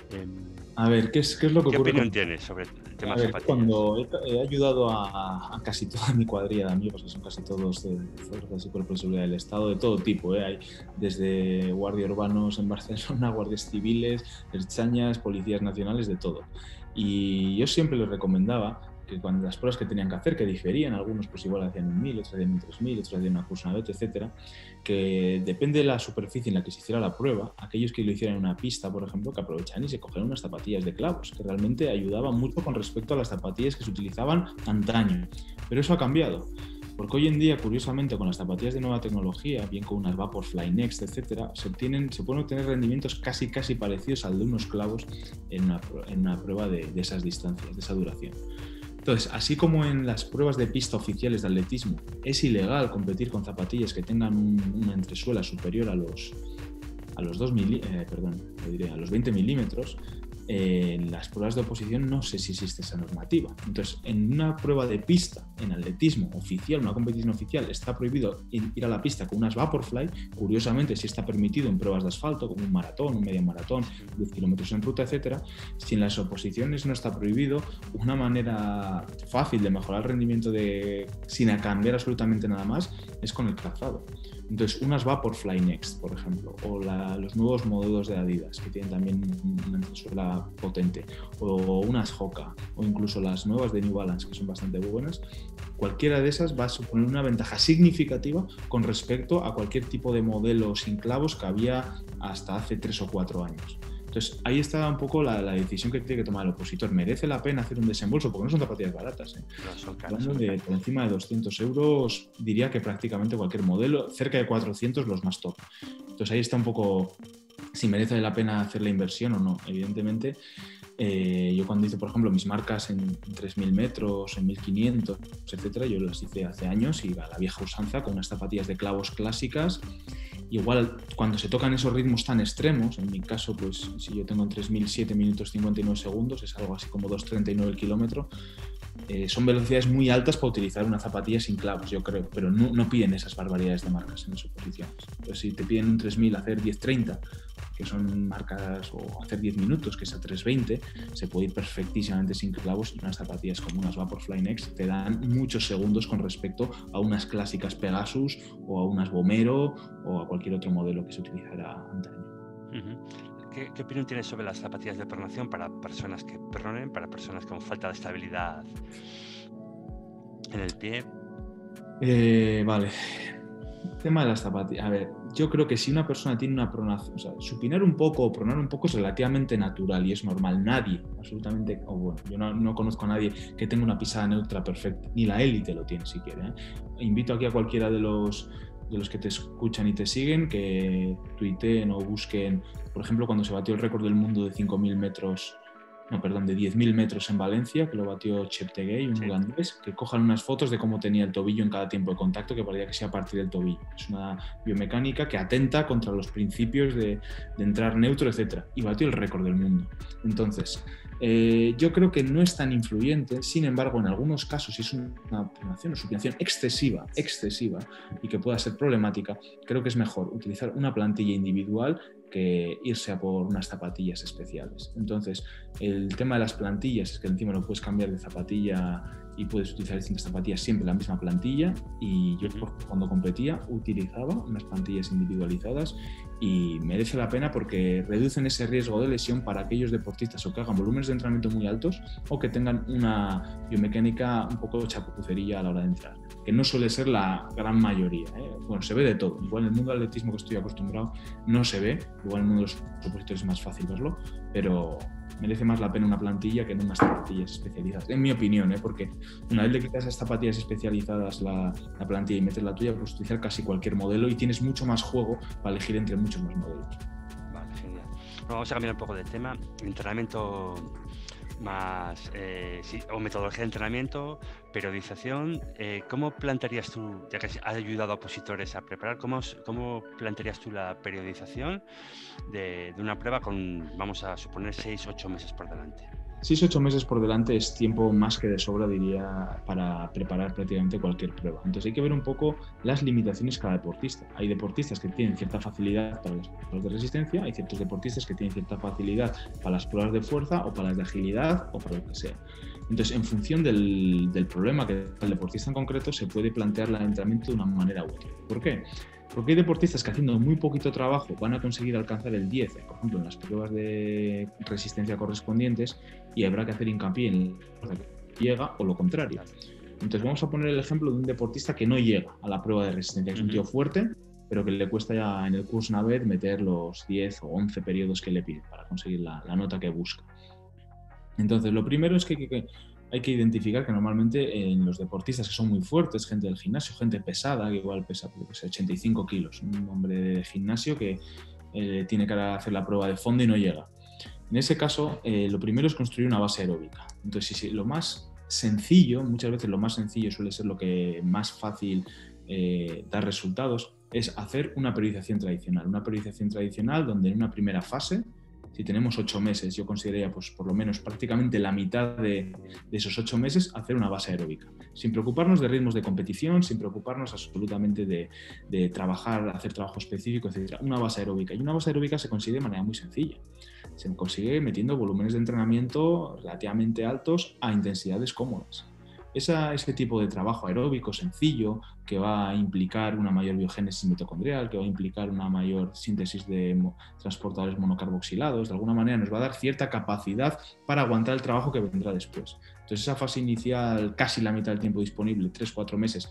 A ver, ¿qué es lo que ocurre? ¿Qué opinión tienes sobre el tema de zapatillas? Cuando he ayudado a casi toda mi cuadrilla de amigos, que son casi todos de fuerzas y cuerpos de seguridad del Estado, de todo tipo, hay desde guardias urbanos en Barcelona, guardias civiles, ertzañas, policías nacionales, de todo. Y yo siempre les recomendaba que cuando las pruebas que tenían que hacer, que diferían, algunos pues igual hacían un 1000, otros hacían un 3000, otros hacían una cursa, una vez, etcétera, que depende de la superficie en la que se hiciera la prueba, aquellos que lo hicieran en una pista, por ejemplo, que aprovechaban y se cogieron unas zapatillas de clavos, que realmente ayudaban mucho con respecto a las zapatillas que se utilizaban antaño. Pero eso ha cambiado, porque hoy en día, curiosamente, con las zapatillas de nueva tecnología, bien con unas Vaporfly Next, etcétera, se pueden obtener rendimientos casi parecidos al de unos clavos en una prueba de esas distancias, de esa duración. Entonces, así como en las pruebas de pista oficiales de atletismo es ilegal competir con zapatillas que tengan una entresuela superior a los 20 milímetros, en las pruebas de oposición no sé si existe esa normativa. Entonces, en una prueba de pista, en atletismo oficial, una competición oficial, está prohibido ir a la pista con unas Vaporfly. Curiosamente, sí está permitido en pruebas de asfalto, como un maratón, un medio maratón, 10 kilómetros en ruta, etcétera. Si en las oposiciones no está prohibido, una manera fácil de mejorar el rendimiento sin cambiar absolutamente nada más es con el calzado. Entonces, unas Vaporfly Next, por ejemplo, o los nuevos modelos de Adidas, que tienen también una entresuela potente, o unas Hoka, o incluso las nuevas de New Balance, que son bastante buenas, cualquiera de esas va a suponer una ventaja significativa con respecto a cualquier tipo de modelo sin clavos que había hasta hace 3 o 4 años. Entonces, ahí está un poco la decisión que tiene que tomar el opositor. ¿Merece la pena hacer un desembolso? Porque no son zapatillas baratas. No, son caras. Por encima de 200 euros, diría que prácticamente cualquier modelo, cerca de 400 los más top. Entonces, ahí está un poco si merece la pena hacer la inversión o no. Evidentemente, yo cuando hice, por ejemplo, mis marcas en 3.000 metros, en 1.500, etcétera, yo las hice hace años y a la vieja usanza con unas zapatillas de clavos clásicas. Igual cuando se tocan esos ritmos tan extremos, en mi caso, pues si yo tengo en 3.000 7 minutos 59 segundos, es algo así como 2.39 el kilómetro, son velocidades muy altas para utilizar una zapatilla sin clavos, yo creo, pero no piden esas barbaridades de marcas en las oposiciones. Entonces, si te piden un 3.000 hacer 10.30, que son marcas, o hacer 10 minutos, que es a 3.20, se puede ir perfectísimamente sin clavos, y unas zapatillas como unas Vaporfly Next te dan muchos segundos con respecto a unas clásicas Pegasus o a unas Vomero o a cualquier otro modelo que se utilizara antaño. ¿Qué opinión tienes sobre las zapatillas de pronación para personas que pronen, para personas con falta de estabilidad en el pie? Vale. El tema de las zapatillas. A ver, yo creo que si una persona tiene una pronación, o sea, supinar un poco o pronar un poco es relativamente natural y es normal. Nadie, absolutamente, o bueno, yo no conozco a nadie que tenga una pisada neutra perfecta, ni la élite lo tiene siquiera. Invito aquí a cualquiera de los que te escuchan y te siguen que tuiteen o busquen, por ejemplo, cuando se batió el récord del mundo de 5.000 metros no, perdón, de 10.000 metros en Valencia, que lo batió Cheptegei, un ugandés, que cojan unas fotos de cómo tenía el tobillo en cada tiempo de contacto, que parecía que sea a partir del tobillo. Es una biomecánica que atenta contra los principios de entrar neutro, etc. Y batió el récord del mundo. Entonces, yo creo que no es tan influyente, sin embargo, en algunos casos, si es una primación o supinación excesiva, y que pueda ser problemática, creo que es mejor utilizar una plantilla individual que irse a por unas zapatillas especiales. Entonces, el tema de las plantillas es que encima lo puedes cambiar de zapatilla y puedes utilizar distintas zapatillas, siempre la misma plantilla, y yo cuando competía utilizaba unas plantillas individualizadas y merece la pena porque reducen ese riesgo de lesión para aquellos deportistas o que hagan volúmenes de entrenamiento muy altos o que tengan una biomecánica un poco chapucerilla a la hora de entrar, que no suele ser la gran mayoría, ¿eh? Bueno, se ve de todo. Igual en el mundo del atletismo que estoy acostumbrado no se ve, igual en el mundo de los opositores es más fácil verlo, pero merece más la pena una plantilla que no unas zapatillas especializadas, en mi opinión, ¿eh? Porque una vez le quitas a esas zapatillas especializadas la plantilla y metes la tuya, puedes utilizar casi cualquier modelo y tienes mucho más juego para elegir entre muchos más modelos. Vale, genial. Bueno, vamos a cambiar un poco de tema. Entrenamiento más, o metodología de entrenamiento, periodización. ¿Cómo plantearías tú, ya que has ayudado a opositores a preparar, cómo plantearías tú la periodización de una prueba con, vamos a suponer, 6-8 meses por delante? 6-8 meses por delante es tiempo más que de sobra, diría, para preparar prácticamente cualquier prueba. Entonces hay que ver un poco las limitaciones de cada deportista. Hay deportistas que tienen cierta facilidad para las pruebas de resistencia, hay ciertos deportistas que tienen cierta facilidad para las pruebas de fuerza o para las de agilidad o para lo que sea. Entonces, en función del problema que tiene el deportista en concreto, se puede plantear el entrenamiento de una manera u otra. ¿Por qué? Porque hay deportistas que haciendo muy poquito trabajo van a conseguir alcanzar el 10, por ejemplo, en las pruebas de resistencia correspondientes, y habrá que hacer hincapié en la que llega o lo contrario. Entonces vamos a poner el ejemplo de un deportista que no llega a la prueba de resistencia, que es un tío fuerte, pero que le cuesta ya en el Kursnavet meter los 10 o 11 periodos que le piden para conseguir la nota que busca. Entonces, lo primero es que hay que identificar que normalmente en los deportistas que son muy fuertes, gente del gimnasio, gente pesada, que igual pesa 85 kilos, un hombre de gimnasio que tiene que hacer la prueba de fondo y no llega. En ese caso, lo primero es construir una base aeróbica. Entonces, lo más sencillo, muchas veces lo más sencillo suele ser lo que más fácil da resultados, es hacer una periodización tradicional. Una periodización tradicional donde en una primera fase, si tenemos 8 meses, yo consideraría pues, por lo menos prácticamente la mitad de esos 8 meses hacer una base aeróbica, sin preocuparnos de ritmos de competición, sin preocuparnos absolutamente de trabajar, hacer trabajo específico, etc. Una base aeróbica. Y una base aeróbica se consigue de manera muy sencilla. Se consigue metiendo volúmenes de entrenamiento relativamente altos a intensidades cómodas. Ese tipo de trabajo aeróbico sencillo que va a implicar una mayor biogénesis mitocondrial, que va a implicar una mayor síntesis de transportadores monocarboxilados, de alguna manera nos va a dar cierta capacidad para aguantar el trabajo que vendrá después. Entonces esa fase inicial, casi la mitad del tiempo disponible, 3-4 meses,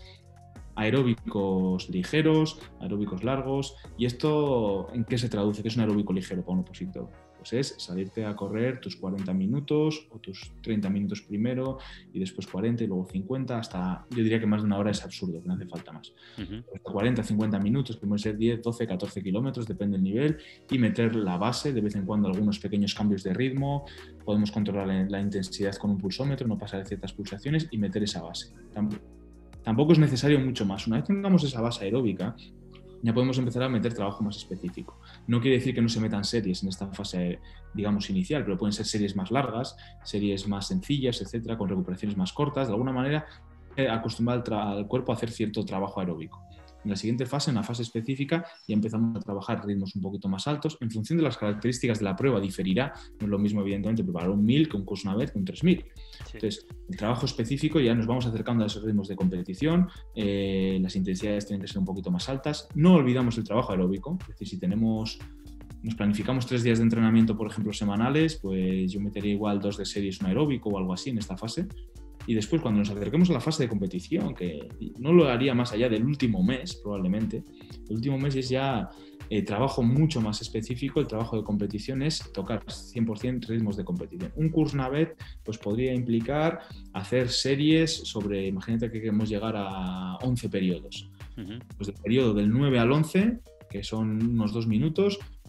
aeróbicos ligeros, aeróbicos largos. ¿Y esto en qué se traduce? ¿Qué es un aeróbico ligero para un opositor? Pues es salirte a correr tus 40 minutos o tus 30 minutos primero y después 40 y luego 50 hasta, yo diría que más de una hora es absurdo, que no hace falta más. Hasta 40, 50 minutos, que pueden ser 10, 12, 14 kilómetros, depende del nivel, y meter la base, de vez en cuando algunos pequeños cambios de ritmo, podemos controlar la intensidad con un pulsómetro, no pasar de ciertas pulsaciones y meter esa base. Tampoco es necesario mucho más. Una vez tengamos esa base aeróbica, ya podemos empezar a meter trabajo más específico. No quiere decir que no se metan series en esta fase, digamos, inicial, pero pueden ser series más largas, series más sencillas, etcétera, con recuperaciones más cortas. De alguna manera, acostumbrar al cuerpo a hacer cierto trabajo aeróbico. En la siguiente fase, en la fase específica, ya empezamos a trabajar ritmos un poquito más altos. En función de las características de la prueba diferirá. No es lo mismo, evidentemente, preparar un 1000 que un Kursnavet que un 3000. Sí. Entonces, el trabajo específico ya nos vamos acercando a esos ritmos de competición. Las intensidades tienen que ser un poquito más altas. No olvidamos el trabajo aeróbico. Es decir, si nos planificamos 3 días de entrenamiento, por ejemplo, semanales, pues yo metería igual 2 de series un aeróbico o algo así en esta fase. Y después, cuando nos acerquemos a la fase de competición, que no lo haría más allá del último mes, probablemente, el último mes es ya trabajo mucho más específico. El trabajo de competición es tocar 100% ritmos de competición. Un Kursnavet pues, podría implicar hacer series sobre, imagínate que queremos llegar a 11 periodos. Pues del periodo del 9 al 11, que son unos 2 minutos,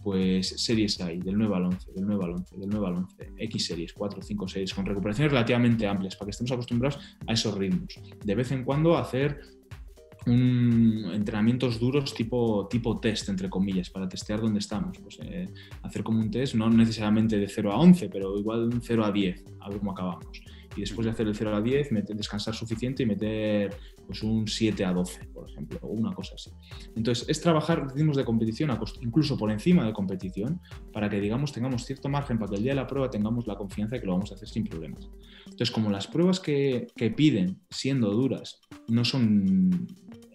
pues series hay, del 9 al 11, del 9 al 11, del 9 al 11, X series, 4 o 5 series, con recuperaciones relativamente amplias, para que estemos acostumbrados a esos ritmos. De vez en cuando hacer entrenamientos duros tipo test, entre comillas, para testear dónde estamos. Pues, hacer como un test, no necesariamente de 0 a 11, pero igual un 0 a 10, a ver cómo acabamos. Y después de hacer el 0 a 10, descansar suficiente y meter pues, un 7 a 12, por ejemplo, o una cosa así. Entonces, es trabajar ritmos de competición, incluso por encima de competición, para que, digamos, tengamos cierto margen para que el día de la prueba tengamos la confianza de que lo vamos a hacer sin problemas. Entonces, como las pruebas que piden, siendo duras, no son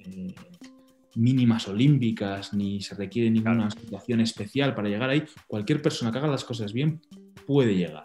mínimas olímpicas, ni se requiere ninguna situación especial para llegar ahí, cualquier persona que haga las cosas bien puede llegar.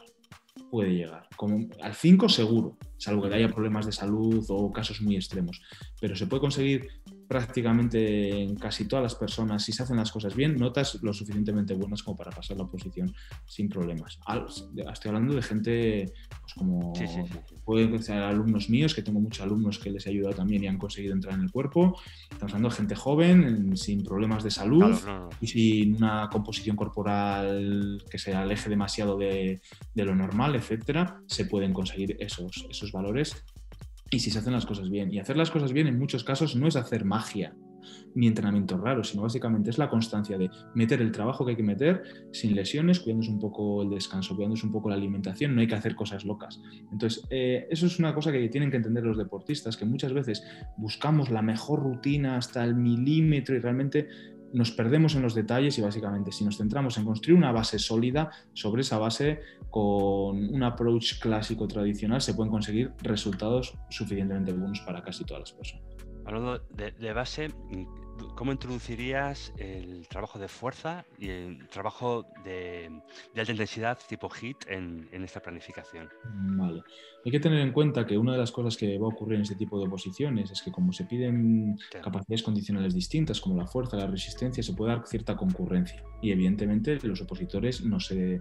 Como al 5 seguro, salvo que haya problemas de salud o casos muy extremos, pero se puede conseguir prácticamente en casi todas las personas. Si se hacen las cosas bien, notas lo suficientemente buenas como para pasar la oposición sin problemas. Estoy hablando de gente pues como pueden ser alumnos míos, que tengo muchos alumnos que les he ayudado también y han conseguido entrar en el cuerpo. Estamos hablando de gente joven, sin problemas de salud, y sin una composición corporal que se aleje demasiado de lo normal, etcétera. Se pueden conseguir esos valores, y si se hacen las cosas bien. Y hacer las cosas bien en muchos casos no es hacer magia ni entrenamientos raros, sino básicamente es la constancia de meter el trabajo que hay que meter sin lesiones, cuidándose un poco el descanso, cuidándose un poco la alimentación. No hay que hacer cosas locas. Entonces, eso es una cosa que tienen que entender los deportistas, que muchas veces buscamos la mejor rutina hasta el milímetro y realmente nos perdemos en los detalles, y básicamente si nos centramos en construir una base sólida, sobre esa base, con un approach clásico tradicional, se pueden conseguir resultados suficientemente buenos para casi todas las personas. Hablando de base, ¿cómo introducirías el trabajo de fuerza y el trabajo de alta intensidad tipo HIIT en esta planificación? Vale. Hay que tener en cuenta que una de las cosas que va a ocurrir en este tipo de oposiciones es que, como se piden capacidades condicionales distintas, como la fuerza, la resistencia, se puede dar cierta concurrencia. Y evidentemente los opositores, no sé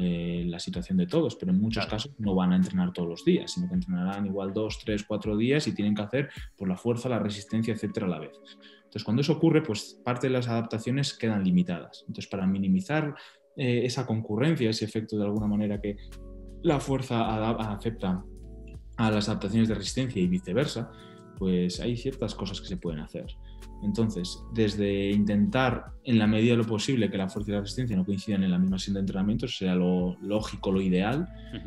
la situación de todos, pero en muchos casos no van a entrenar todos los días, sino que entrenarán igual 2, 3, 4 días y tienen que hacer por la fuerza, la resistencia, etcétera, a la vez. Entonces, cuando eso ocurre, pues parte de las adaptaciones quedan limitadas. Entonces, para minimizar esa concurrencia, ese efecto de alguna manera que la fuerza afecta a las adaptaciones de resistencia y viceversa, pues hay ciertas cosas que se pueden hacer. Entonces, desde intentar en la medida de lo posible que la fuerza y la resistencia no coincidan en la misma sesión de entrenamiento, sería lo lógico, lo ideal.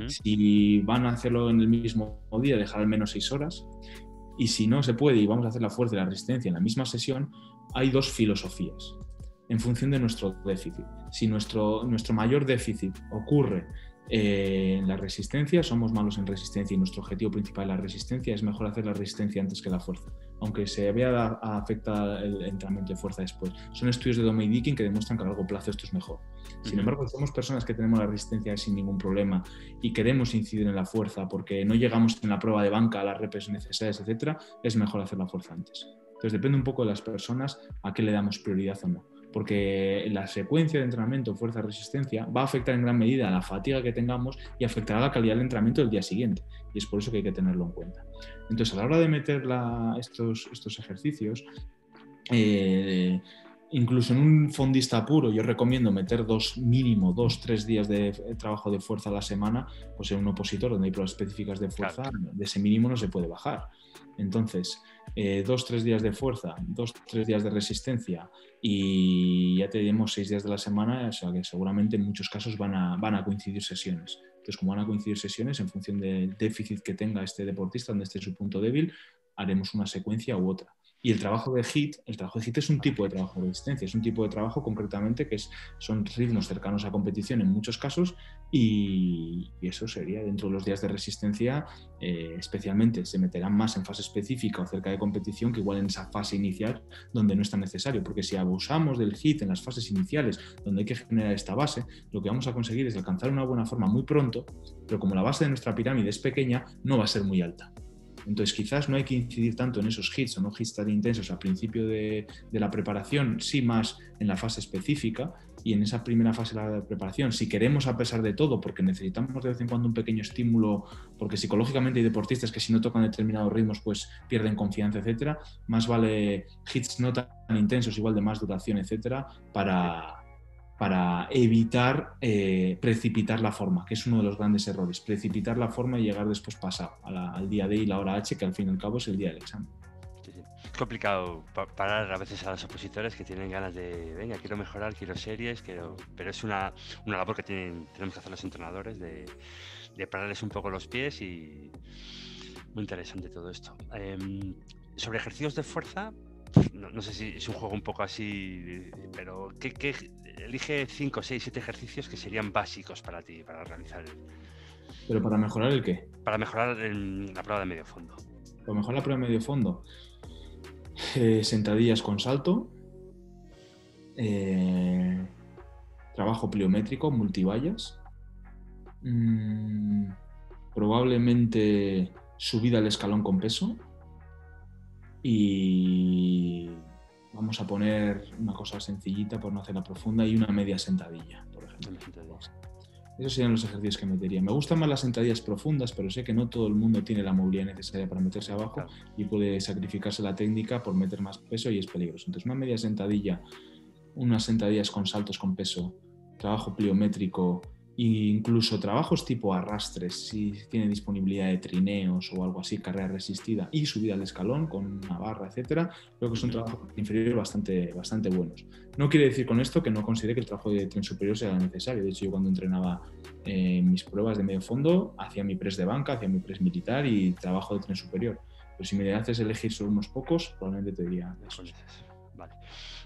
Si van a hacerlo en el mismo día, dejar al menos 6 horas. Y si no se puede y vamos a hacer la fuerza y la resistencia en la misma sesión, hay dos filosofías en función de nuestro déficit. Si nuestro mayor déficit ocurre en la resistencia, somos malos en resistencia y nuestro objetivo principal es la resistencia, es mejor hacer la resistencia antes que la fuerza, aunque se vea afecta el entrenamiento de fuerza después. Son estudios de Dome y Dicking que demuestran que a largo plazo esto es mejor. Sin embargo, si somos personas que tenemos la resistencia sin ningún problema y queremos incidir en la fuerza porque no llegamos en la prueba de banca a las repes necesarias, etcétera, es mejor hacer la fuerza antes. Entonces depende un poco de las personas a qué le damos prioridad o no, porque la secuencia de entrenamiento fuerza-resistencia va a afectar en gran medida a la fatiga que tengamos y afectará a la calidad del entrenamiento del día siguiente, y es por eso que hay que tenerlo en cuenta. Entonces, a la hora de meter estos ejercicios, incluso en un fondista puro, yo recomiendo meter mínimo 2-3 días de trabajo de fuerza a la semana, pues en un opositor donde hay pruebas específicas de fuerza, de ese mínimo no se puede bajar. Entonces, 2-3 días de fuerza, 2-3 días de resistencia y ya tenemos 6 días de la semana, o sea que seguramente en muchos casos van a coincidir sesiones. Entonces, como van a coincidir sesiones, en función del déficit que tenga este deportista, donde esté su punto débil, haremos una secuencia u otra. Y el trabajo de HIIT es un tipo de trabajo de resistencia, es un tipo de trabajo concretamente que son ritmos cercanos a competición en muchos casos, y eso sería dentro de los días de resistencia, especialmente se meterán más en fase específica o cerca de competición que igual en esa fase inicial donde no es tan necesario, porque si abusamos del HIIT en las fases iniciales donde hay que generar esta base, lo que vamos a conseguir es alcanzar una buena forma muy pronto, pero como la base de nuestra pirámide es pequeña, no va a ser muy alta. Entonces quizás no hay que incidir tanto en esos hits o no hits tan intensos al principio de la preparación, sí más en la fase específica, y en esa primera fase de la preparación, si queremos a pesar de todo, porque necesitamos de vez en cuando un pequeño estímulo, porque psicológicamente hay deportistas que si no tocan determinados ritmos pues pierden confianza, etcétera, más vale hits no tan intensos, igual de más duración, etcétera, para para evitar precipitar la forma, que es uno de los grandes errores, precipitar la forma y llegar después pasado al día D y la hora H, que al fin y al cabo es el día del examen. Sí, sí. Es complicado parar a veces a los opositores que tienen ganas de, venga, quiero mejorar, quiero series, pero es una labor que tenemos que hacer los entrenadores de pararles un poco los pies y muy interesante todo esto. Sobre ejercicios de fuerza, no sé si es un juego un poco así, pero elige 5, 6, 7 ejercicios que serían básicos para ti, para realizar. ¿Pero para mejorar el qué? Para mejorar la prueba de medio fondo. Para mejorar la prueba de medio fondo, sentadillas con salto, trabajo pliométrico, multivallas, probablemente subida al escalón con peso y vamos a poner una cosa sencillita por no hacerla profunda y una media sentadilla, por ejemplo. Esos serían los ejercicios que metería. Me gustan más las sentadillas profundas, pero sé que no todo el mundo tiene la movilidad necesaria para meterse abajo, claro, y puede sacrificarse la técnica por meter más peso y es peligroso. Entonces, una media sentadilla, unas sentadillas con saltos con peso, trabajo pliométrico e incluso trabajos tipo arrastres, si tiene disponibilidad de trineos o algo así, carrera resistida y subida al escalón con una barra, etcétera. Creo que son trabajos inferiores bastante buenos. No quiere decir con esto que no considere que el trabajo de tren superior sea necesario. De hecho, yo cuando entrenaba mis pruebas de medio fondo, hacía mi press de banca, hacía mi press militar y trabajo de tren superior. Pero si me haces elegir solo unos pocos, probablemente te diría eso. Vale.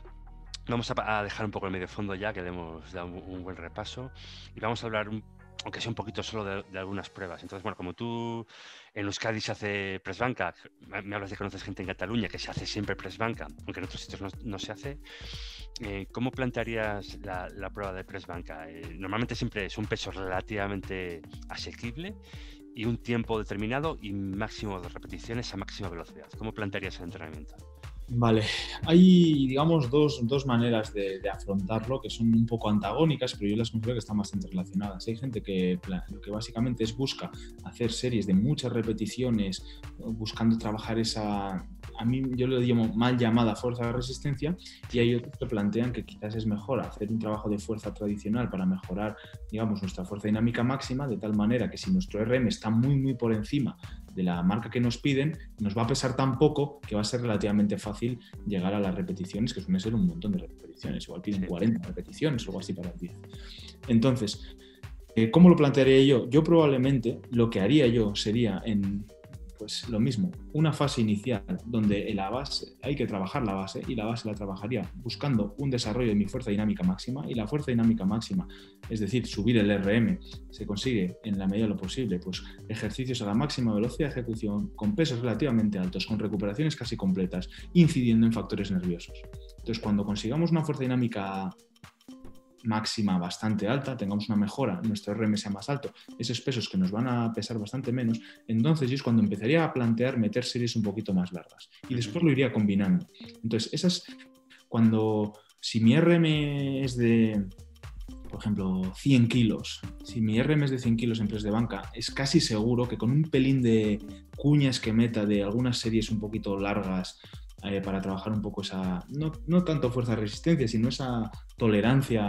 Vamos a dejar un poco el medio fondo ya, que le hemos dado un buen repaso, y vamos a hablar, aunque sea un poquito solo, de algunas pruebas. Entonces, bueno, como tú en Euskadi se hace press banca, me hablas de que conoces gente en Cataluña que se hace siempre press banca, aunque en otros sitios no se hace, ¿cómo plantearías la prueba de press banca? Normalmente siempre es un peso relativamente asequible y un tiempo determinado y máximo de repeticiones a máxima velocidad. ¿Cómo plantearías el entrenamiento? Vale, hay, digamos, dos maneras de afrontarlo que son un poco antagónicas, pero yo las considero que están bastante relacionadas. Hay gente que lo que básicamente busca hacer series de muchas repeticiones, buscando trabajar esa, a mí yo lo llamo mal llamada fuerza de resistencia, y hay otros que plantean que quizás es mejor hacer un trabajo de fuerza tradicional para mejorar, digamos, nuestra fuerza dinámica máxima, de tal manera que si nuestro RM está muy por encima de la marca que nos piden, nos va a pesar tan poco que va a ser relativamente fácil llegar a las repeticiones, que suelen ser un montón de repeticiones, igual piden 40 repeticiones o algo así para el 10. Entonces, ¿cómo lo plantearía yo? Yo probablemente lo que haría yo sería pues lo mismo, una fase inicial donde la base, hay que trabajar la base, y la base la trabajaría buscando un desarrollo de mi fuerza dinámica máxima, y la fuerza dinámica máxima, es decir, subir el RM, se consigue en la medida de lo posible, pues ejercicios a la máxima velocidad de ejecución, con pesos relativamente altos, con recuperaciones casi completas, incidiendo en factores nerviosos. Entonces, cuando consigamos una fuerza dinámica máxima bastante alta, tengamos una mejora, nuestro RM sea más alto, esos pesos que nos van a pesar bastante menos, entonces es cuando empezaría a plantear meter series un poquito más largas y después lo iría combinando. Entonces, si mi RM es de, por ejemplo, 100 kilos, si mi RM es de 100 kilos en press de banca, es casi seguro que con un pelín de cuñas que meta de algunas series un poquito largas, para trabajar un poco esa, no tanto fuerza de resistencia, sino esa tolerancia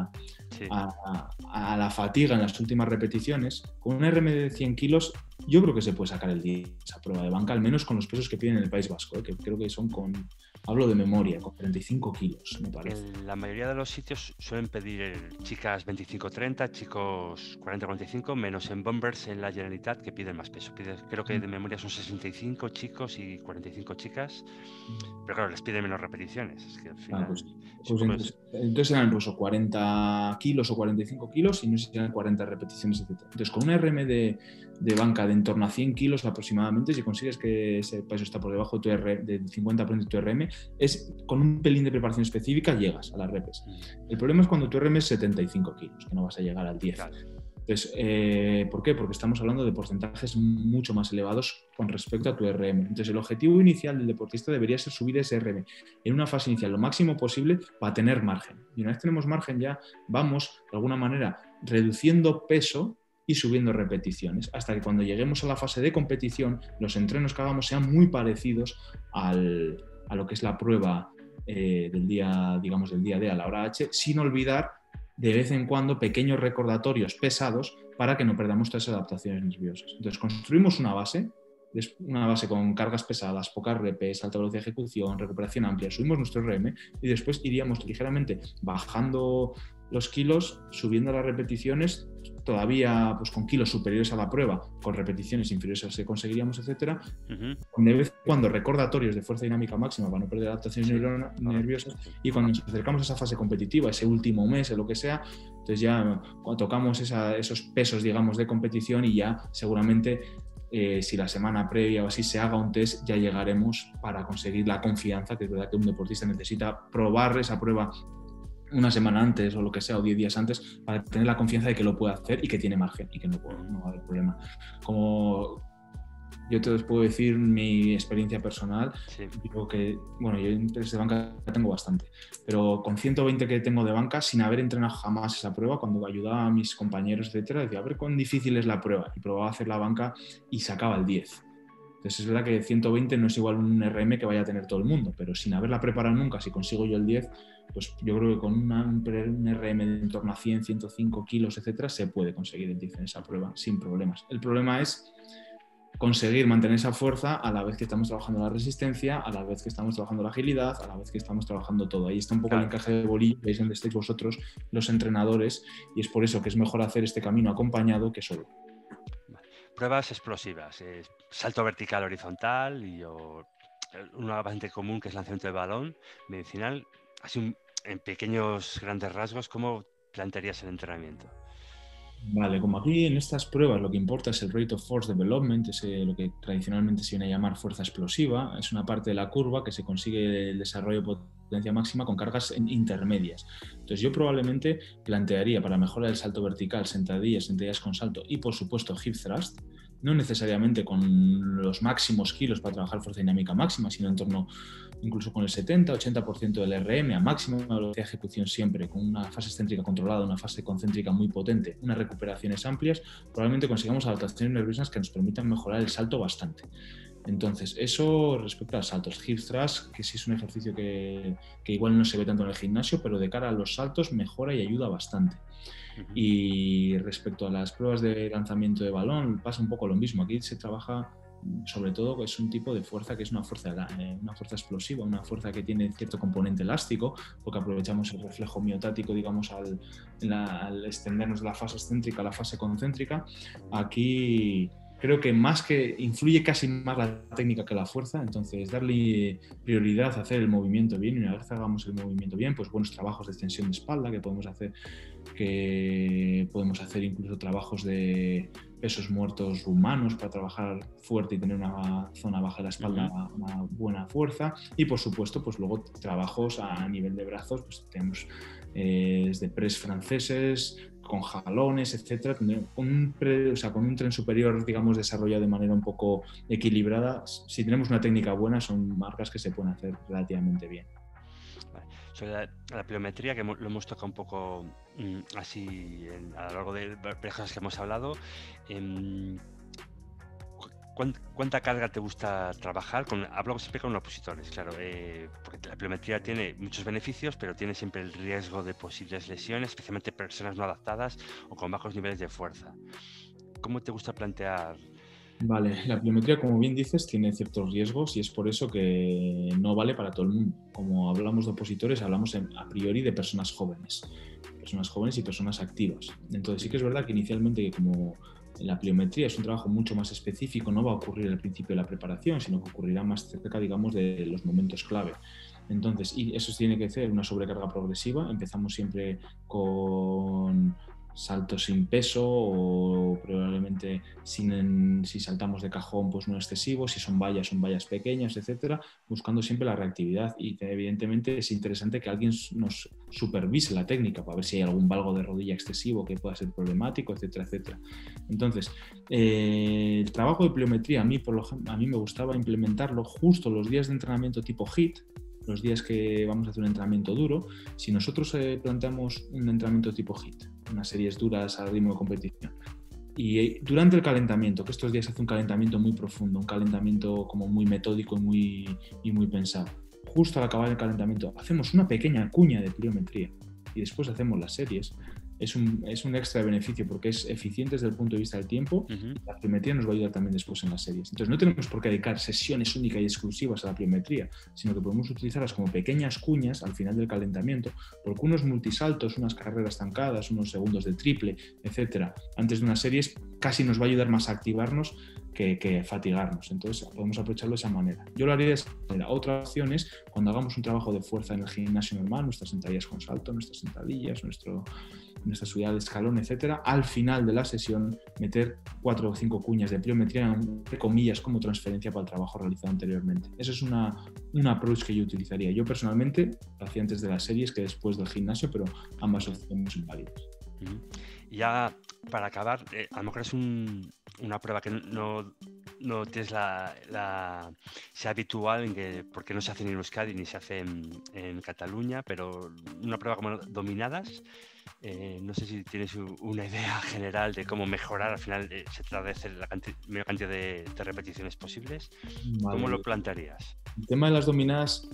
a la fatiga en las últimas repeticiones, con un RM de 100 kilos yo creo que se puede sacar el 10 esa prueba de banca, al menos con los pesos que piden en el País Vasco, que creo que son hablo de memoria, con 35 kilos, me parece. En la mayoría de los sitios suelen pedir chicas 25-30, chicos 40-45, menos en Bombers en la Generalitat, que piden más peso. Creo que de memoria son 65 chicos y 45 chicas, pero claro, les piden menos repeticiones. Es que al final, entonces eran pues 40 kilos o 45 kilos y no sé si eran 40 repeticiones, etc. Entonces, con un RM de banca de en torno a 100 kilos aproximadamente, si consigues que ese peso está por debajo del 50% de tu RM, con un pelín de preparación específica llegas a las repes. El problema es cuando tu RM es 75 kilos, que no vas a llegar al 10. Claro. Entonces, ¿por qué? Porque estamos hablando de porcentajes mucho más elevados con respecto a tu RM. Entonces, el objetivo inicial del deportista debería ser subir ese RM en una fase inicial lo máximo posible para tener margen. Y una vez tenemos margen ya vamos, de alguna manera, reduciendo peso y subiendo repeticiones, hasta que cuando lleguemos a la fase de competición, los entrenos que hagamos sean muy parecidos a lo que es la prueba del día D a la hora H, sin olvidar de vez en cuando pequeños recordatorios pesados para que no perdamos todas esas adaptaciones nerviosas. Entonces, construimos una base con cargas pesadas, pocas repes, alta velocidad de ejecución, recuperación amplia, subimos nuestro RM y después iríamos ligeramente bajando los kilos, subiendo las repeticiones, todavía pues, con kilos superiores a la prueba, con repeticiones inferiores a las que conseguiríamos, etcétera. De vez en cuando recordatorios de fuerza dinámica máxima para no perder adaptaciones nerviosas, y cuando nos acercamos a esa fase competitiva, ese último mes, o lo que sea, entonces ya cuando tocamos esos pesos, digamos, de competición y ya seguramente si la semana previa o así se haga un test, ya llegaremos para conseguir la confianza, que es verdad que un deportista necesita probar esa prueba una semana antes o lo que sea, o 10 días antes, para tener la confianza de que lo puede hacer y que tiene margen y que no va a haber problema. Como yo te puedo decir mi experiencia personal, digo que, bueno, yo en test de banca tengo bastante, pero con 120 que tengo de banca, sin haber entrenado jamás esa prueba, cuando ayudaba a mis compañeros, etcétera, decía, a ver cuán difícil es la prueba, y probaba a hacer la banca y sacaba el 10. Entonces es verdad que 120 no es igual un RM que vaya a tener todo el mundo, pero sin haberla preparado nunca, si consigo yo el 10, pues yo creo que con un RM de en torno a 100, 105 kilos, etcétera, se puede conseguir el 10 en esa prueba sin problemas. El problema es conseguir mantener esa fuerza a la vez que estamos trabajando la resistencia, a la vez que estamos trabajando la agilidad, a la vez que estamos trabajando todo. Ahí está un poco el encaje de bolillo, veis donde estáis vosotros, los entrenadores, y es por eso que es mejor hacer este camino acompañado que solo. Pruebas explosivas, salto vertical horizontal y una bastante común que es lanzamiento de balón medicinal. Así en pequeños grandes rasgos, ¿cómo plantearías el entrenamiento? Vale, como aquí en estas pruebas lo que importa es el Rate of Force Development, es lo que tradicionalmente se viene a llamar fuerza explosiva, es una parte de la curva que se consigue el desarrollo de potencia máxima con cargas intermedias. Entonces yo probablemente plantearía para mejorar el salto vertical, sentadillas con salto y por supuesto hip thrust, no necesariamente con los máximos kilos para trabajar fuerza dinámica máxima, sino en torno incluso con el 70-80% del RM a máxima velocidad de ejecución siempre, con una fase excéntrica controlada, una fase concéntrica muy potente, unas recuperaciones amplias, probablemente consigamos adaptaciones nerviosas que nos permitan mejorar el salto bastante. Entonces, eso respecto a los saltos. Hip thrust, que sí es un ejercicio que igual no se ve tanto en el gimnasio, pero de cara a los saltos mejora y ayuda bastante. Y respecto a las pruebas de lanzamiento de balón, pasa un poco lo mismo. Aquí se trabaja sobre todo, es un tipo de fuerza que es una fuerza explosiva, una fuerza que tiene cierto componente elástico, porque aprovechamos el reflejo miotático, digamos, al extendernos de la fase excéntrica a la fase concéntrica. Aquí creo que más que influye casi más la técnica que la fuerza, entonces darle prioridad a hacer el movimiento bien, y una vez que hagamos el movimiento bien, pues buenos trabajos de extensión de espalda que podemos hacer incluso trabajos de pesos muertos rumanos para trabajar fuerte y tener una zona baja de la espalda, una buena fuerza, y por supuesto pues luego trabajos a nivel de brazos, pues tenemos desde press franceses, con jalones, etcétera, con un tren superior, digamos, desarrollado de manera un poco equilibrada. Si tenemos una técnica buena, son marcas que se pueden hacer relativamente bien. Vale. Sobre la pliometría, que lo hemos tocado un poco así a lo largo de varias cosas que hemos hablado, ¿cuánta carga te gusta trabajar? Hablo siempre con opositores, claro, porque la pliometría tiene muchos beneficios, pero tiene siempre el riesgo de posibles lesiones, especialmente personas no adaptadas o con bajos niveles de fuerza. ¿Cómo te gusta plantear? Vale, la pliometría, como bien dices, tiene ciertos riesgos y es por eso que no vale para todo el mundo. Como hablamos de opositores, hablamos a priori de personas jóvenes y personas activas. Entonces sí que es verdad que inicialmente, como la pliometría es un trabajo mucho más específico, no va a ocurrir al principio de la preparación, sino que ocurrirá más cerca, digamos, de los momentos clave. Entonces, y eso tiene que ser una sobrecarga progresiva. Empezamos siempre con saltos sin peso o probablemente si saltamos de cajón pues no excesivos, si son vallas pequeñas, etcétera, buscando siempre la reactividad, y evidentemente es interesante que alguien nos supervise la técnica para ver si hay algún valgo de rodilla excesivo que pueda ser problemático, etcétera, etcétera. Entonces, el trabajo de pliometría a mí me gustaba implementarlo justo los días de entrenamiento tipo HIIT, los días que vamos a hacer un entrenamiento duro. Si nosotros planteamos un entrenamiento tipo HIIT, unas series duras al ritmo de competición, y durante el calentamiento, que estos días se hace un calentamiento muy profundo, un calentamiento como muy metódico y muy pensado, justo al acabar el calentamiento hacemos una pequeña cuña de pliometría, y después hacemos las series, es un extra beneficio porque es eficiente desde el punto de vista del tiempo. La pliometría nos va a ayudar también después en las series. Entonces no tenemos por qué dedicar sesiones únicas y exclusivas a la pliometría, sino que podemos utilizarlas como pequeñas cuñas al final del calentamiento, porque unos multisaltos, unas carreras estancadas, unos segundos de triple, etcétera, antes de unas series casi nos va a ayudar más a activarnos que fatigarnos. Entonces podemos aprovecharlo de esa manera. Yo lo haría de esa manera. Otra opción es cuando hagamos un trabajo de fuerza en el gimnasio normal, nuestras sentadillas con salto, nuestras sentadillas, nuestra subida de escalón, etcétera, al final de la sesión meter 4 o 5 cuñas de pliometría, entre comillas, como transferencia para el trabajo realizado anteriormente. Ese es un approach que yo utilizaría. Yo personalmente lo hacía antes de las series que después del gimnasio, pero ambas opciones son válidas. Ya para acabar, a lo mejor es una prueba que no tienes sea habitual, porque no se hace en Euskadi ni se hace en Cataluña, pero una prueba como dominadas. No sé si tienes una idea general de cómo mejorar. Al final se trata de hacer la mayor cantidad de repeticiones posibles. Vale. ¿Cómo lo plantearías? El tema de las dominadas,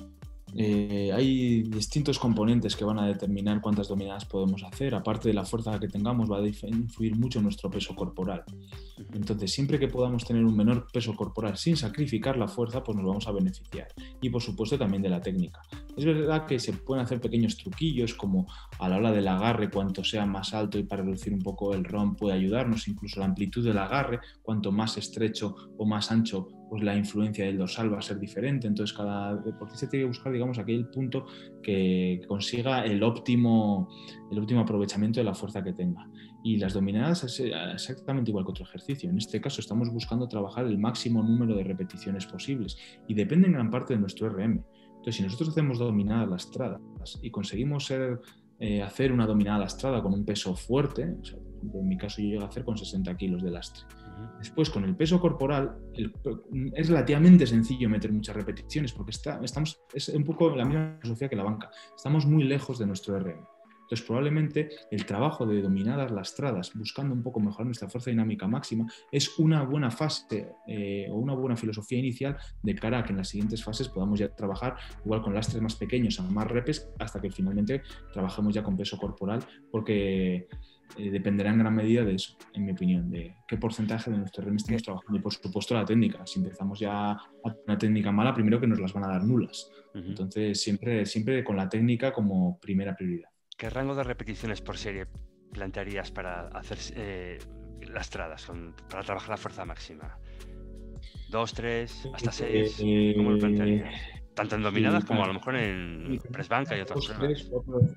hay distintos componentes que van a determinar cuántas dominadas podemos hacer. Aparte de la fuerza que tengamos, va a influir mucho en nuestro peso corporal. Entonces, siempre que podamos tener un menor peso corporal sin sacrificar la fuerza, pues nos vamos a beneficiar. Y por supuesto también de la técnica. Es verdad que se pueden hacer pequeños truquillos, como a la hora del agarre, cuanto sea más alto y para reducir un poco el ROM puede ayudarnos, incluso la amplitud del agarre, cuanto más estrecho o más ancho, pues la influencia del dorsal va a ser diferente. Entonces cada deportista tiene que buscar, digamos, aquel punto que consiga el óptimo aprovechamiento de la fuerza que tenga. Y las dominadas es exactamente igual que otro ejercicio. En este caso estamos buscando trabajar el máximo número de repeticiones posibles y depende en gran parte de nuestro RM. Entonces, si nosotros hacemos dominadas lastradas y conseguimos hacer una dominada lastrada con un peso fuerte, o sea, por ejemplo, en mi caso yo llego a hacer con 60 kilos de lastre. Después, con el peso corporal, es relativamente sencillo meter muchas repeticiones porque es un poco la misma filosofía que la banca. Estamos muy lejos de nuestro RM. Entonces, probablemente el trabajo de dominadas lastradas, buscando un poco mejorar nuestra fuerza dinámica máxima, es una buena fase o una buena filosofía inicial de cara a que en las siguientes fases podamos ya trabajar igual con lastres más pequeños a más repes hasta que finalmente trabajemos ya con peso corporal, porque dependerá en gran medida de eso, en mi opinión, de qué porcentaje de nuestro RM estamos trabajando y por supuesto la técnica. Si empezamos ya a una técnica mala, primero que nos las van a dar nulas. Entonces siempre con la técnica como primera prioridad. ¿Qué rango de repeticiones por serie plantearías para hacer lastradas, para trabajar la fuerza máxima? ¿2, 3, hasta 6? ¿Cómo lo plantearías? Tanto en dominadas como a lo mejor en press banca y otras pruebas.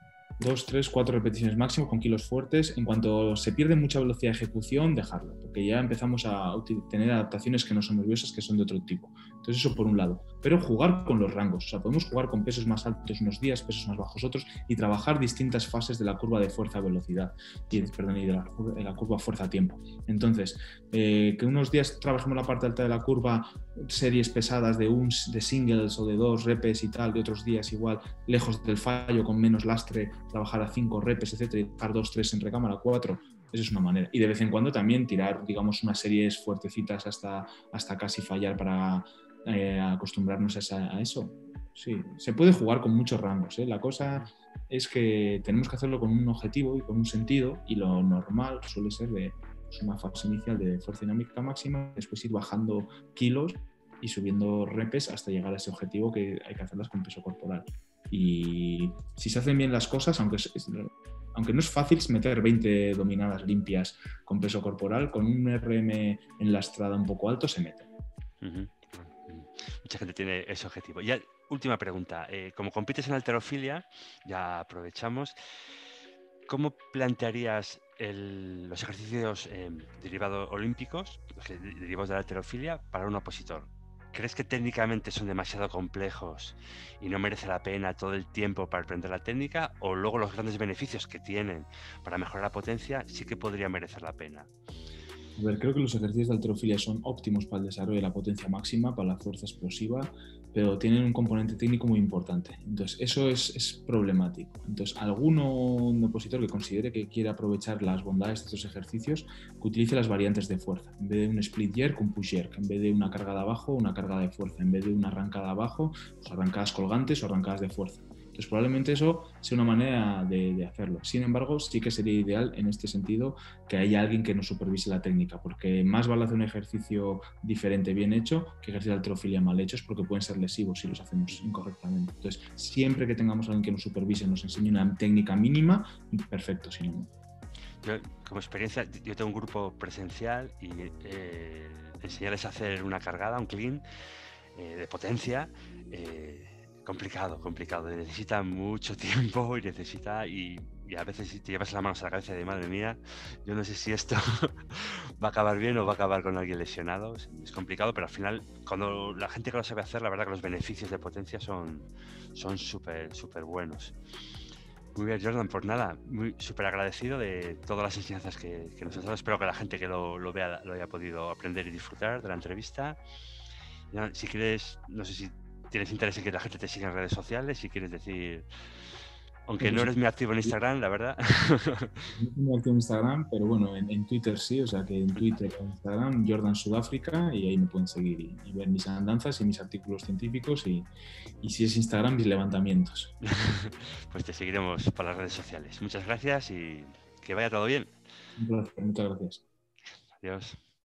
2, 3, 4 repeticiones máximo con kilos fuertes. En cuanto se pierde mucha velocidad de ejecución, dejarlo, porque ya empezamos a tener adaptaciones que no son nerviosas, que son de otro tipo. Entonces eso por un lado. Pero jugar con los rangos, o sea, podemos jugar con pesos más altos unos días, pesos más bajos otros, y trabajar distintas fases de la curva de fuerza-velocidad, y de la curva fuerza-tiempo. Entonces, que unos días trabajemos la parte alta de la curva, series pesadas de singles o de 2 repes y tal, de otros días igual, lejos del fallo, con menos lastre, trabajar a 5 repes, etcétera, y dejar 2, 3 en recámara, 4. Esa es una manera. Y de vez en cuando también tirar, digamos, unas series fuertecitas hasta casi fallar para acostumbrarnos a eso. Sí, se puede jugar con muchos rangos, ¿eh? La cosa es que tenemos que hacerlo con un objetivo y con un sentido, y lo normal suele ser de una fase inicial de fuerza dinámica máxima, después ir bajando kilos y subiendo repes hasta llegar a ese objetivo, que hay que hacerlas con peso corporal. Y si se hacen bien las cosas, aunque no es fácil meter 20 dominadas limpias con peso corporal, con un RM enlastrada un poco alto se mete. Mucha gente tiene ese objetivo. Y última pregunta. Como compites en halterofilia, ya aprovechamos, ¿cómo plantearías los ejercicios derivados olímpicos, derivados de la halterofilia, para un opositor? ¿Crees que técnicamente son demasiado complejos y no merece la pena todo el tiempo para aprender la técnica? ¿O luego los grandes beneficios que tienen para mejorar la potencia sí que podría merecer la pena? A ver, creo que los ejercicios de halterofilia son óptimos para el desarrollo de la potencia máxima, para la fuerza explosiva, pero tienen un componente técnico muy importante. Entonces, eso es problemático. Entonces, un opositor que considere que quiere aprovechar las bondades de estos ejercicios, que utilice las variantes de fuerza. En vez de un split jerk, un push jerk. En vez de una carga de abajo, una carga de fuerza. En vez de una arrancada abajo, pues arrancadas colgantes o arrancadas de fuerza. Entonces, probablemente eso sea una manera de hacerlo. Sin embargo, sí que sería ideal en este sentido que haya alguien que nos supervise la técnica, porque más vale hacer un ejercicio diferente bien hecho que ejercer halterofilia mal hechos, porque pueden ser lesivos si los hacemos incorrectamente. Entonces, siempre que tengamos a alguien que nos supervise, nos enseñe una técnica mínima, perfecto, si no. Yo, como experiencia, yo tengo un grupo presencial y enseñarles a hacer una cargada, un clean de potencia, complicado. Necesita mucho tiempo y a veces te llevas las manos a la cabeza de madre mía, yo no sé si esto va a acabar bien o va a acabar con alguien lesionado. Es complicado, pero al final, cuando la gente que lo sabe hacer, la verdad que los beneficios de potencia son súper buenos. Muy bien, Jordan, pues nada, súper agradecido de todas las enseñanzas que nos has dado. Espero que la gente que lo vea lo haya podido aprender y disfrutar de la entrevista. Ya, si quieres, no sé si tienes interés en que la gente te siga en redes sociales, si quieres decir, aunque no Pues, eres muy activo en Instagram, la verdad. no tengo activo en Instagram, pero bueno, en Twitter sí, o sea que en Twitter o Instagram, Jordan Sudáfrica, y ahí me pueden seguir y ver mis andanzas y mis artículos científicos y si es Instagram, mis levantamientos. Pues te seguiremos por las redes sociales. Muchas gracias y que vaya todo bien. Un placer, muchas gracias. Adiós.